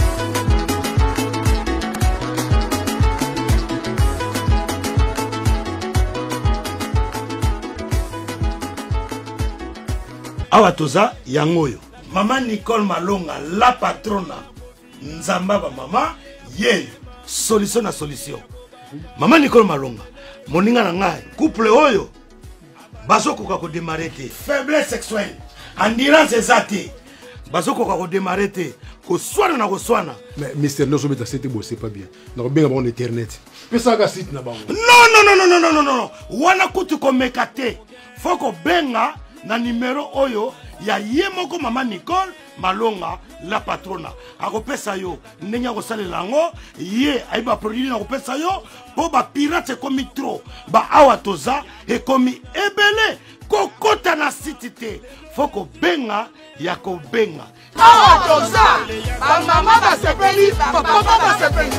Awatoza yangoyo. Maman Nicole Malonga, la patrona. Nzamba ba mama, ye solution na solution. Maman Nicole Malonga, moninga na ngai, couple oyo. Bazoko ko démarrer te faiblesse sexuelle endurance ezate bazoko ko démarrer te ko swana na ko swana mais mister no sobeta c'était beau c'est pas bien na bien bon internet pesa ka site na bango non non non non non non non wana kutu ko mekate foko benga na numéro oyo ya yemoko Maman Nicole Malonga la patrona akopesa yo ndenya ko salela ngo ye aiba produit na kopesa yo po ba pirate komi trop ba awatoza e komi ebele kokota na sitite foko benga ya ko benga awatoza ba mama ba sepeli ba papa ba sepeli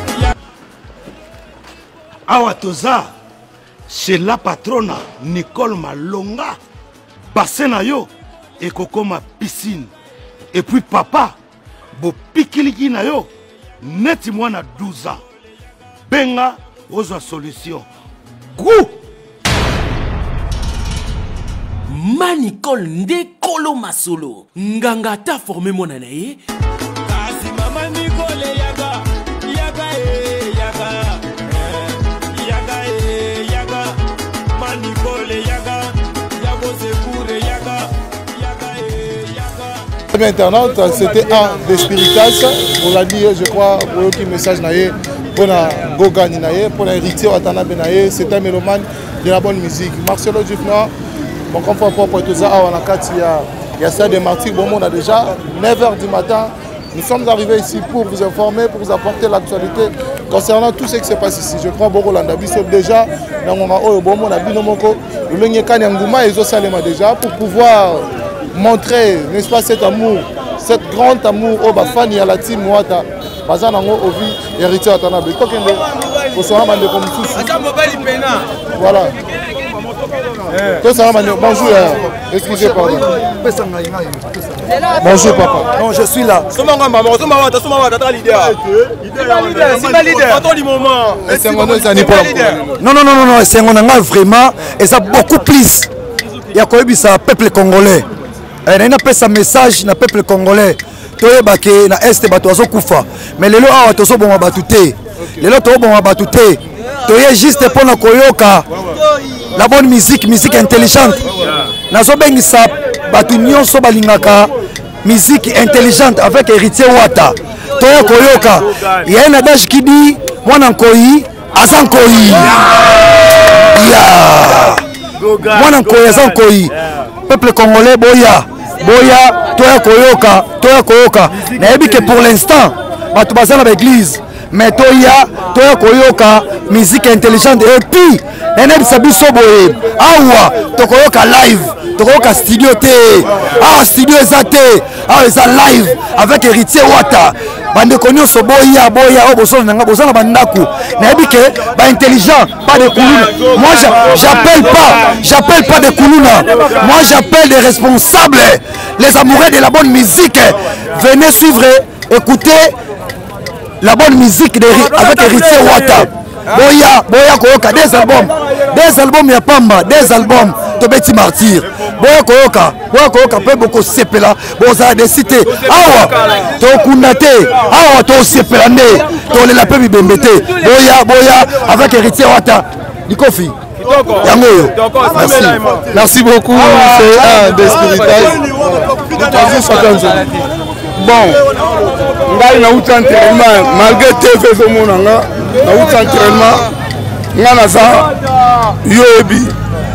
awatoza chez la patrona Nicole Malonga basena yo et kokoma piscine. Et puis papa, bo pikiliki na yo, neti mwana douze ans. Benga, ozo solution. Gou! Manicol nde kolo masolo. Nganga ta formé monanaye. Kasi Maman Nicole yaga, yaga e, yaga. Yaga e, yaga. Manicole yaga. Bien internaute, c'était un des Spiritas. On l'a dit, je crois, pour eux qui message naïe, pour la Goga naïe, pour l'héritier Watanabe naïe, c'est un mélomane de la bonne musique. Marcelo Dufna, mon confort propre et tout ça, on a quatre, il y a, il y a ça des martyrs, bon, on a déjà neuf heures du matin. Nous sommes arrivés ici pour vous informer, pour vous apporter l'actualité concernant tout ce qui se passe ici. Je crois que Rolanda Bisso déjà, dans mon oh, bon, on a binomoko, le Lengeka Nyanguma et Zosalema déjà, pour pouvoir montrer, n'est-ce pas, cet amour, cet grand amour au Bafani à la team Mwata, Bazanango, Ovi, héritier Watanabe. Voilà. Bonjour, excusez pardon. Bonjour papa. Non, je suis là. Non, non, non, non, c'est un vraiment, et ça beaucoup plus. Il y a quoi ça peuple congolais. Il y a un message na peuple congolais. toyeba ke na este bato azokufa mais lelo awa tozoboma bato te lelo tozoboma bato te toye juste mpona koyoka la bonne musique musique intelligente nazobengisa bato nyonso balingaka musique intelligente avec héritier Wata toye koyoka ya un adage qui dit mwana nkoyi aza nkoyi ya mwana nkoyi aza nkoyi peuple congolais boya boya toya koyoka toya koyoka nayebi que pour l'instant bato baza na l'église mais toya toya koyoka musique intelligente et puis nayebisa biso boye awa tokoyoka live tokoyoka studio te awa studio eza te awa eza live avec héritier Wata bandeko nyonso boya boya oyo bosolo nanga boza na bandako nayebi ke baintelligent pas de kuluna moi j'appelle pas j'appelle pas de kuluna moi j'appelle des responsables les amoureux de la bonne musique venez suivre écouter la bonne musique de, avec héritier Wata boya boya koyoka des albums des albums ya pamba des albums tobeti martyr boya koyoka boya koyoka pe boko sepela boza de cité awa tokunda te awa to sepela nde tolela pe bibembe te boya boya avec héritier Wata Likofi yango yo merci merci beaucoup c'est un des spirituels bon ngai nauti entraînement malgré T V ezomona nga nauti entraînement nga naza yoyebi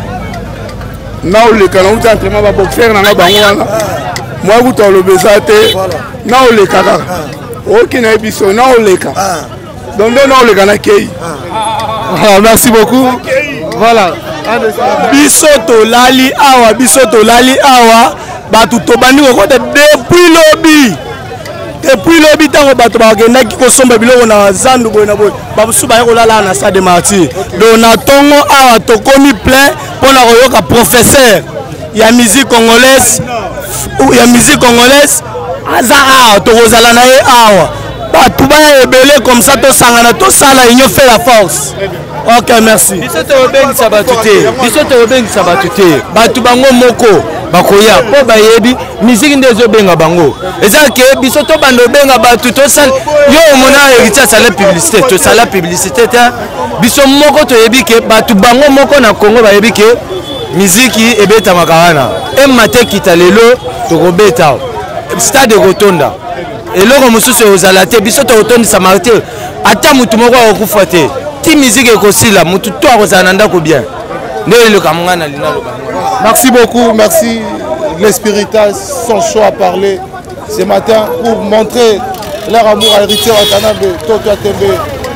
naoleka nauti entraînement baboxer nanga bango wana mwa kuta olobeza te naoleka kaka oki nayebi so naoleka donc nde naoleka nakei. Merci beaucoup. Voilà. Biso tolali awa biso tolali awa batu tobandi kokota depuis lobi depuis lobi tango bato bakendaki kosomba biloko na zandu boye na boye babusu baye kolala na stade de martyr donc na tongo awa tokomi plein mpona koyoka professeur ya musique congolaise ya musique congolaise aza awa tokozala na ye awa bato baya ebele comme ça tosangana tosala union fait la force. Ok, merci. Biso tobengisa bato te biso tobengisa bato te bato bango moko bakoya po bayebi musique nde ezobenga bango eza ke biso tobanda obenga bato tosala yo omona héritier asala publicité tosala publicité te biso moko toyebi ke bato bango moko na Congo bayebi ke miziki ebetamaka wana emate kita lelo tokobeta stade kotonda eloko mosusu ozala te biso tokotondisa te ata mutu moko akokufa te ti musique ekosila mutu to akozala na ndako bien nde eleka monga na lina loba. Merci beaucoup, merci les Spiritas sont chauds à parler ce matin pour montrer leur amour à héritier Watanabe, Toto Atembe,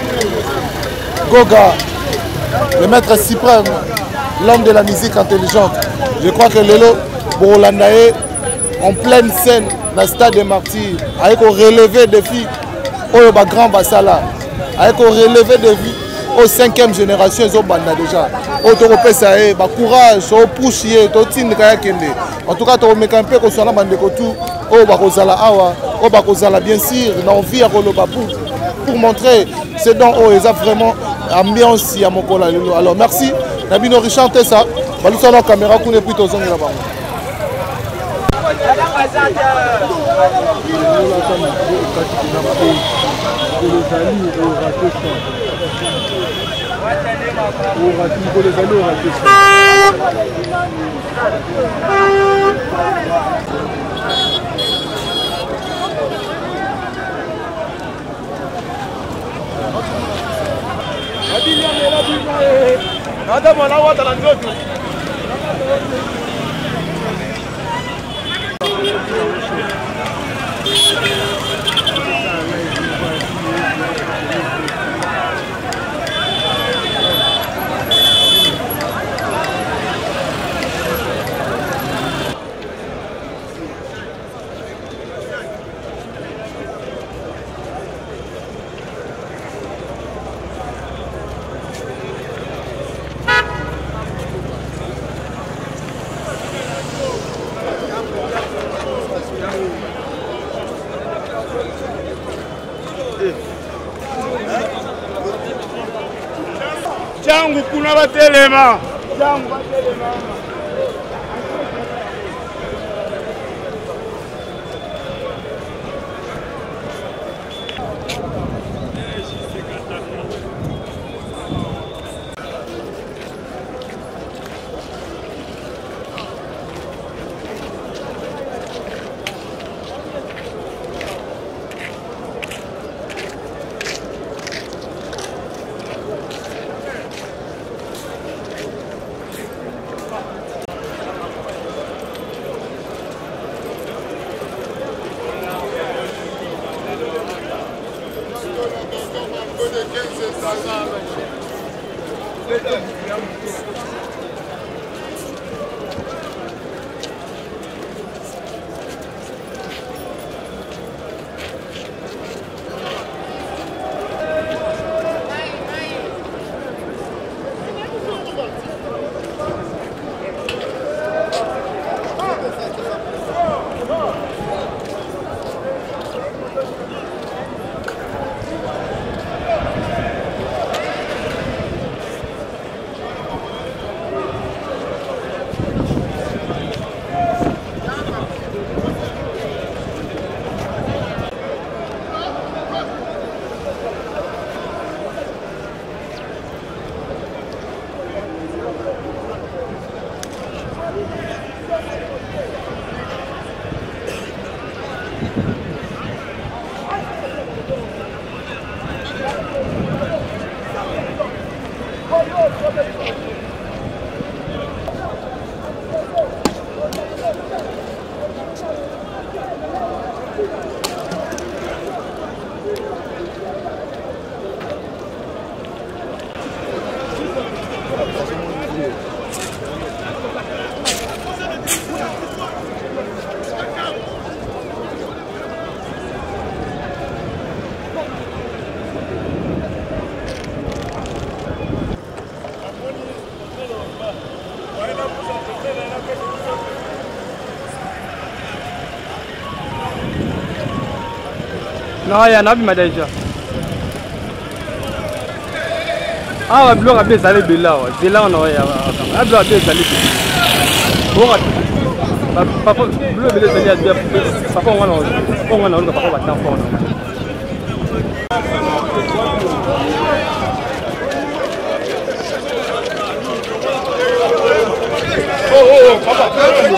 Goga, le maître suprême, l'homme de la musique intelligente. Je crois que Lelo Borolandae en pleine scène dans le stade des martyrs, avec un relevé des filles au grand Bassala, avec un relevé des filles aux cinquième génération, ils ont déjà. Au courage, au poussier, au tin kayakende. En tout cas, tu as un peu que soit là, au Bakozala Awa, au Bakozala bien sûr, dans vie à Roloba pour montrer ce dont ils ont vraiment ambiance à Mokola. Alors merci. Nabino Richard Tessa, nous sommes en caméra qu'on est plutôt zone là-bas. Jangu kuna batelema. Jangu batelema. Non, il y en a qui déjà. Ah, le bloc a bien salé de là. C'est là on aurait. Le bloc a bien salé. Papa, le bloc a bien salé. Papa, on va on va on va papa va t'en faire. Oh oh, papa.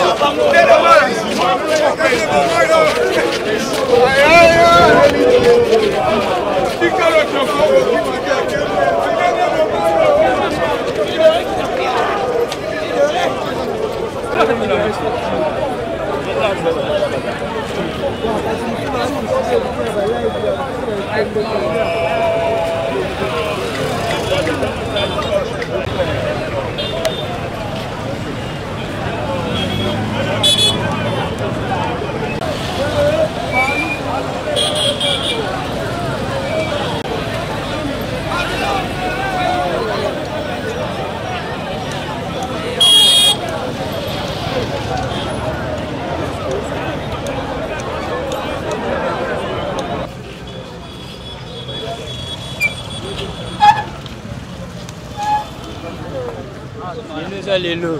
Les lots.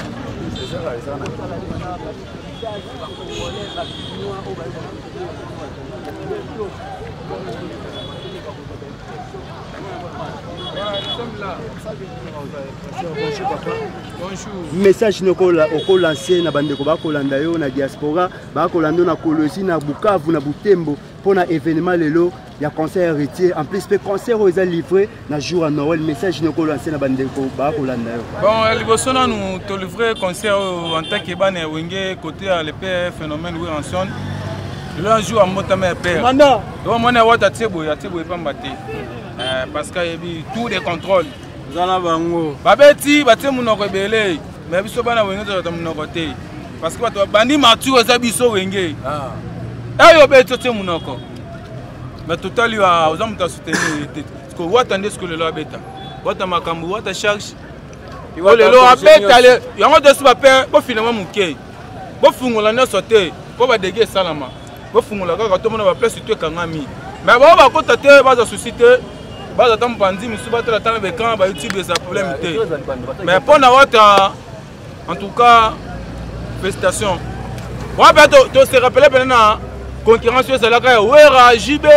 message okolancer na bandeko bakolanda yo na diaspora bakolanda na Kolosi na Bukavu na Butembo pour un événement lelo il y a concert héritier en plus le concert aux livré na jour à Noël message ne ko lancer na bandeko ba ko landa yo bon liboso na nous te livrer concert en tant que ban wenge côté le P F phénomène oui en son le jour à motama père manda do mona wata tebo ya tebo pas mbaté euh parce que y tout des contrôles zana bango babeti baté munoko ebele mais biso bana wenge to munoko te parce que bato bandi matu za biso wenge ah ayo beto te munoko mais total yo aux hommes ta soutenir parce que what attendez ce que le loi beta what makambu what charge o le loi beta le yango de ba père bo finalement muke bo fungola na sauter bo ba déguer salama bo fungola ka to mona ba place tu kangami mais bo ba ko tate ba za société ba za tam pandi misu ba tala tala be kan ba youtube ça problème té mais pour na wata en tout cas félicitations wa ba to to se rappeler maintenant concurrence c'est là que wera jibé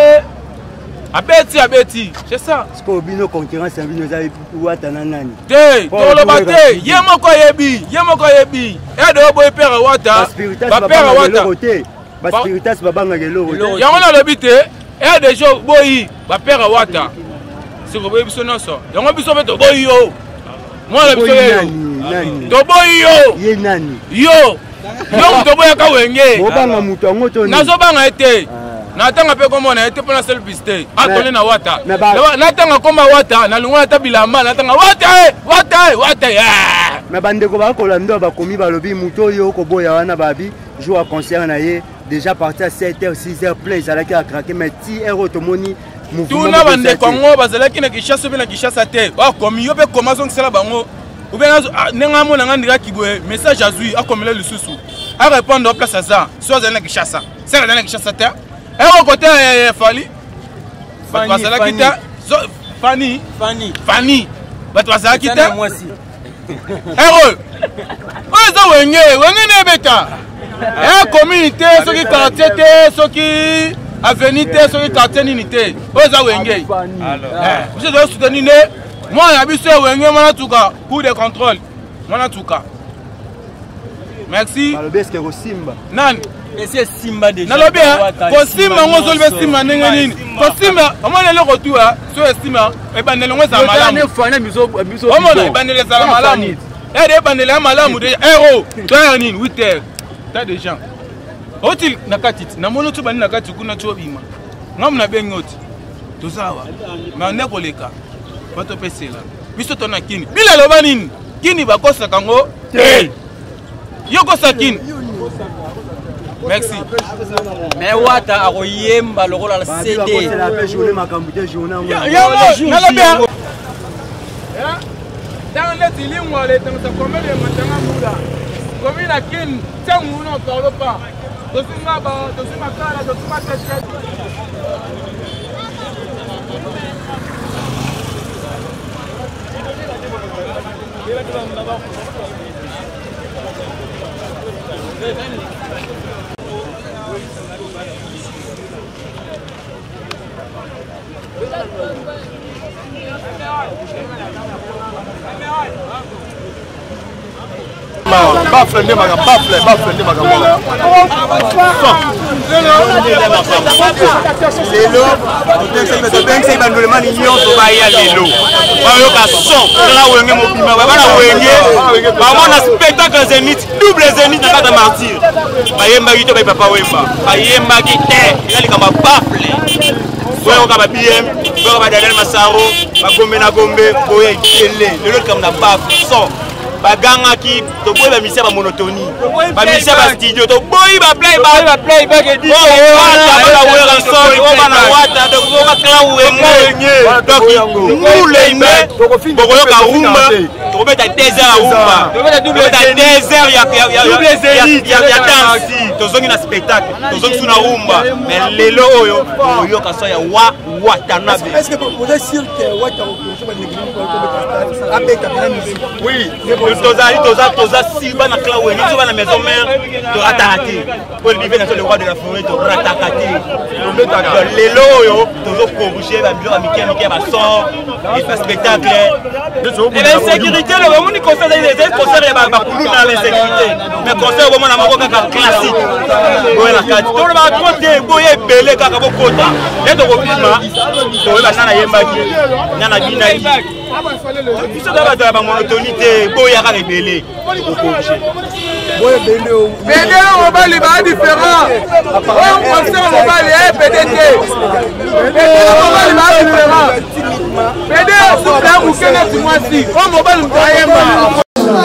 abeti abeti c'est ça ce que bino concurrence c'est bino za wata na nani te to lo baté yemo ko yebi yemo ko yebi e do boy père wata ba père wata ba spiritas babanga gelo yango na lo bité e de jo boyi ba père wata c'est ko boyi biso noso yango biso beto boyi yo moi la biso yo to boyi yo ye nani yo yo to boya ka wenge bobanga mutu ngo to nazo banga ete natanga pe komo na ete pona self piste atone na wata natanga koma wata na lunga ta bilamba natanga wata wata wata ya me bandeko ba ko lando ba komi ba lobi mutu yo ko boya wana babi jour à concert na ye déjà parti à sept heures six heures plein ça la qui a craqué mais ti héros to moni mouvement tout na bandeko ngo bazala ki na kishasa be na kishasa te ba komi yo pe koma zonk sala bango ou bien nenga mona ngandika kiboye message azui akomela lisusu a répondre au place à ça soit dans la Kinshasa c'est dans la Kinshasa terre et au côté Fali Fanny Fanny Fanny Fanny batwasa kita moi aussi héros oza wenge wenge ne beta et communauté ceux qui quartier te ceux qui avenue te ceux qui quartier unité oza wenge alors vous devez soutenir moi na biso wenge mana tuka pour des contrôles mana tuka merci Malobeske ko Simba nan monsieur Simba déjà nalobi ko Simba ngo zolbe Simba ndenge nini ko Simba omona le retour so estima e bandele ngo za malamu ne fana miso miso omona e bandele za malamu e de bandele malamu de héros to nini huit heures ta des gens otil nakatiti na mono to bani nakati kuna to bima ngam na bengoti to sawa ma ne koleka bato pesela biso to na kini bila loba nini kini bakosa kango te yoko sakin merci mais wata akoyemba lokola la C D c'est la paix journée makambu te journée ya ya na bien dans les tilingwa les temps ça comme les matanga muda comme la kin tangu no parle pas dosinga ba dosinga kala dosinga tete Bafle nde maga bafle bafle nde maga mwana. Lelo, c'est bien que c'est bandole mani nyonso ba ya lelo. Ba yo ka son, la wenge mobima, ba na wenge, ba mona spectacle Zénith, double Zénith na kata martyr. Ba yemba kito ba papa wemba. Ba yemba kite, nali kama bafle. Boyo ka ba B M, boyo ka ba Daniel Masaro, ba gombe na gombe, boyo ikele. Lelo kama na bafle son. Baganga qui to boy ba misia ba monotonie ba misia ba studio to boy ba play ba ba play ba ke di oh wata ba wera so o ba na wata to ko ba kla wenge donc nous les mais boko yo ka rumba to beta deux heures rumba to beta double deux heures ya ya ya ya ya danse to zongi na spectacle to zongi suna rumba mais lelo oyo yo ka so ya wa wata na est-ce que vous êtes sûr que wata ko ba ni ko abeta na musique oui tozali toza toza siba na cla wenge so ba na maison mère to rataka pour vivre dans le roi de la forêt to rataka te lelo oyo tozo corriger ba biloko mike mike ba son et ba spectacle et la sécurité le moment ni concert des concert ba ba kuluna la sécurité mais concert au moment na moko kaka classique boye la carte to ba trop te boye belé kaka bokota et to bopima to ba sana yembaki nana bina biso da ba ba monotonité boye kaka belé ko corriger boye belé belé on va les ba différent on concert on va les P D T belé on va les ba différent belé c'est là où qu'elle est moi si on mobile m'ayemba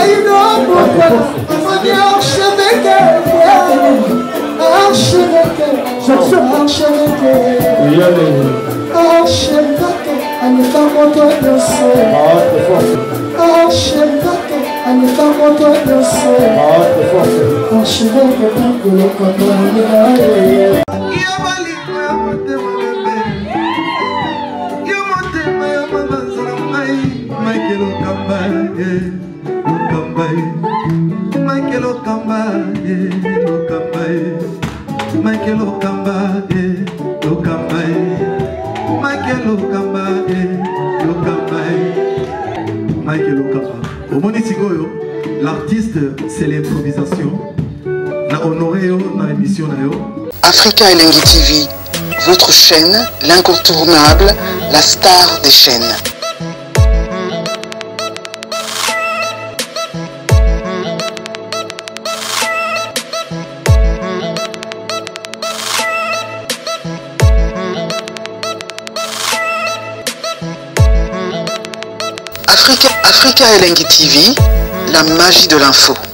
Michael Okamba, Okamba, Michael Okamba, Okamba, Michael Okamba, Okamba, Michael Okamba. Au Monitigoyo, l'artiste, c'est l'improvisation. Na honoré na émission na yo. Africa Elengi T V, votre chaîne, l'incontournable, la star des chaînes. Africa, Africa Elengi T V, la magie de l'info.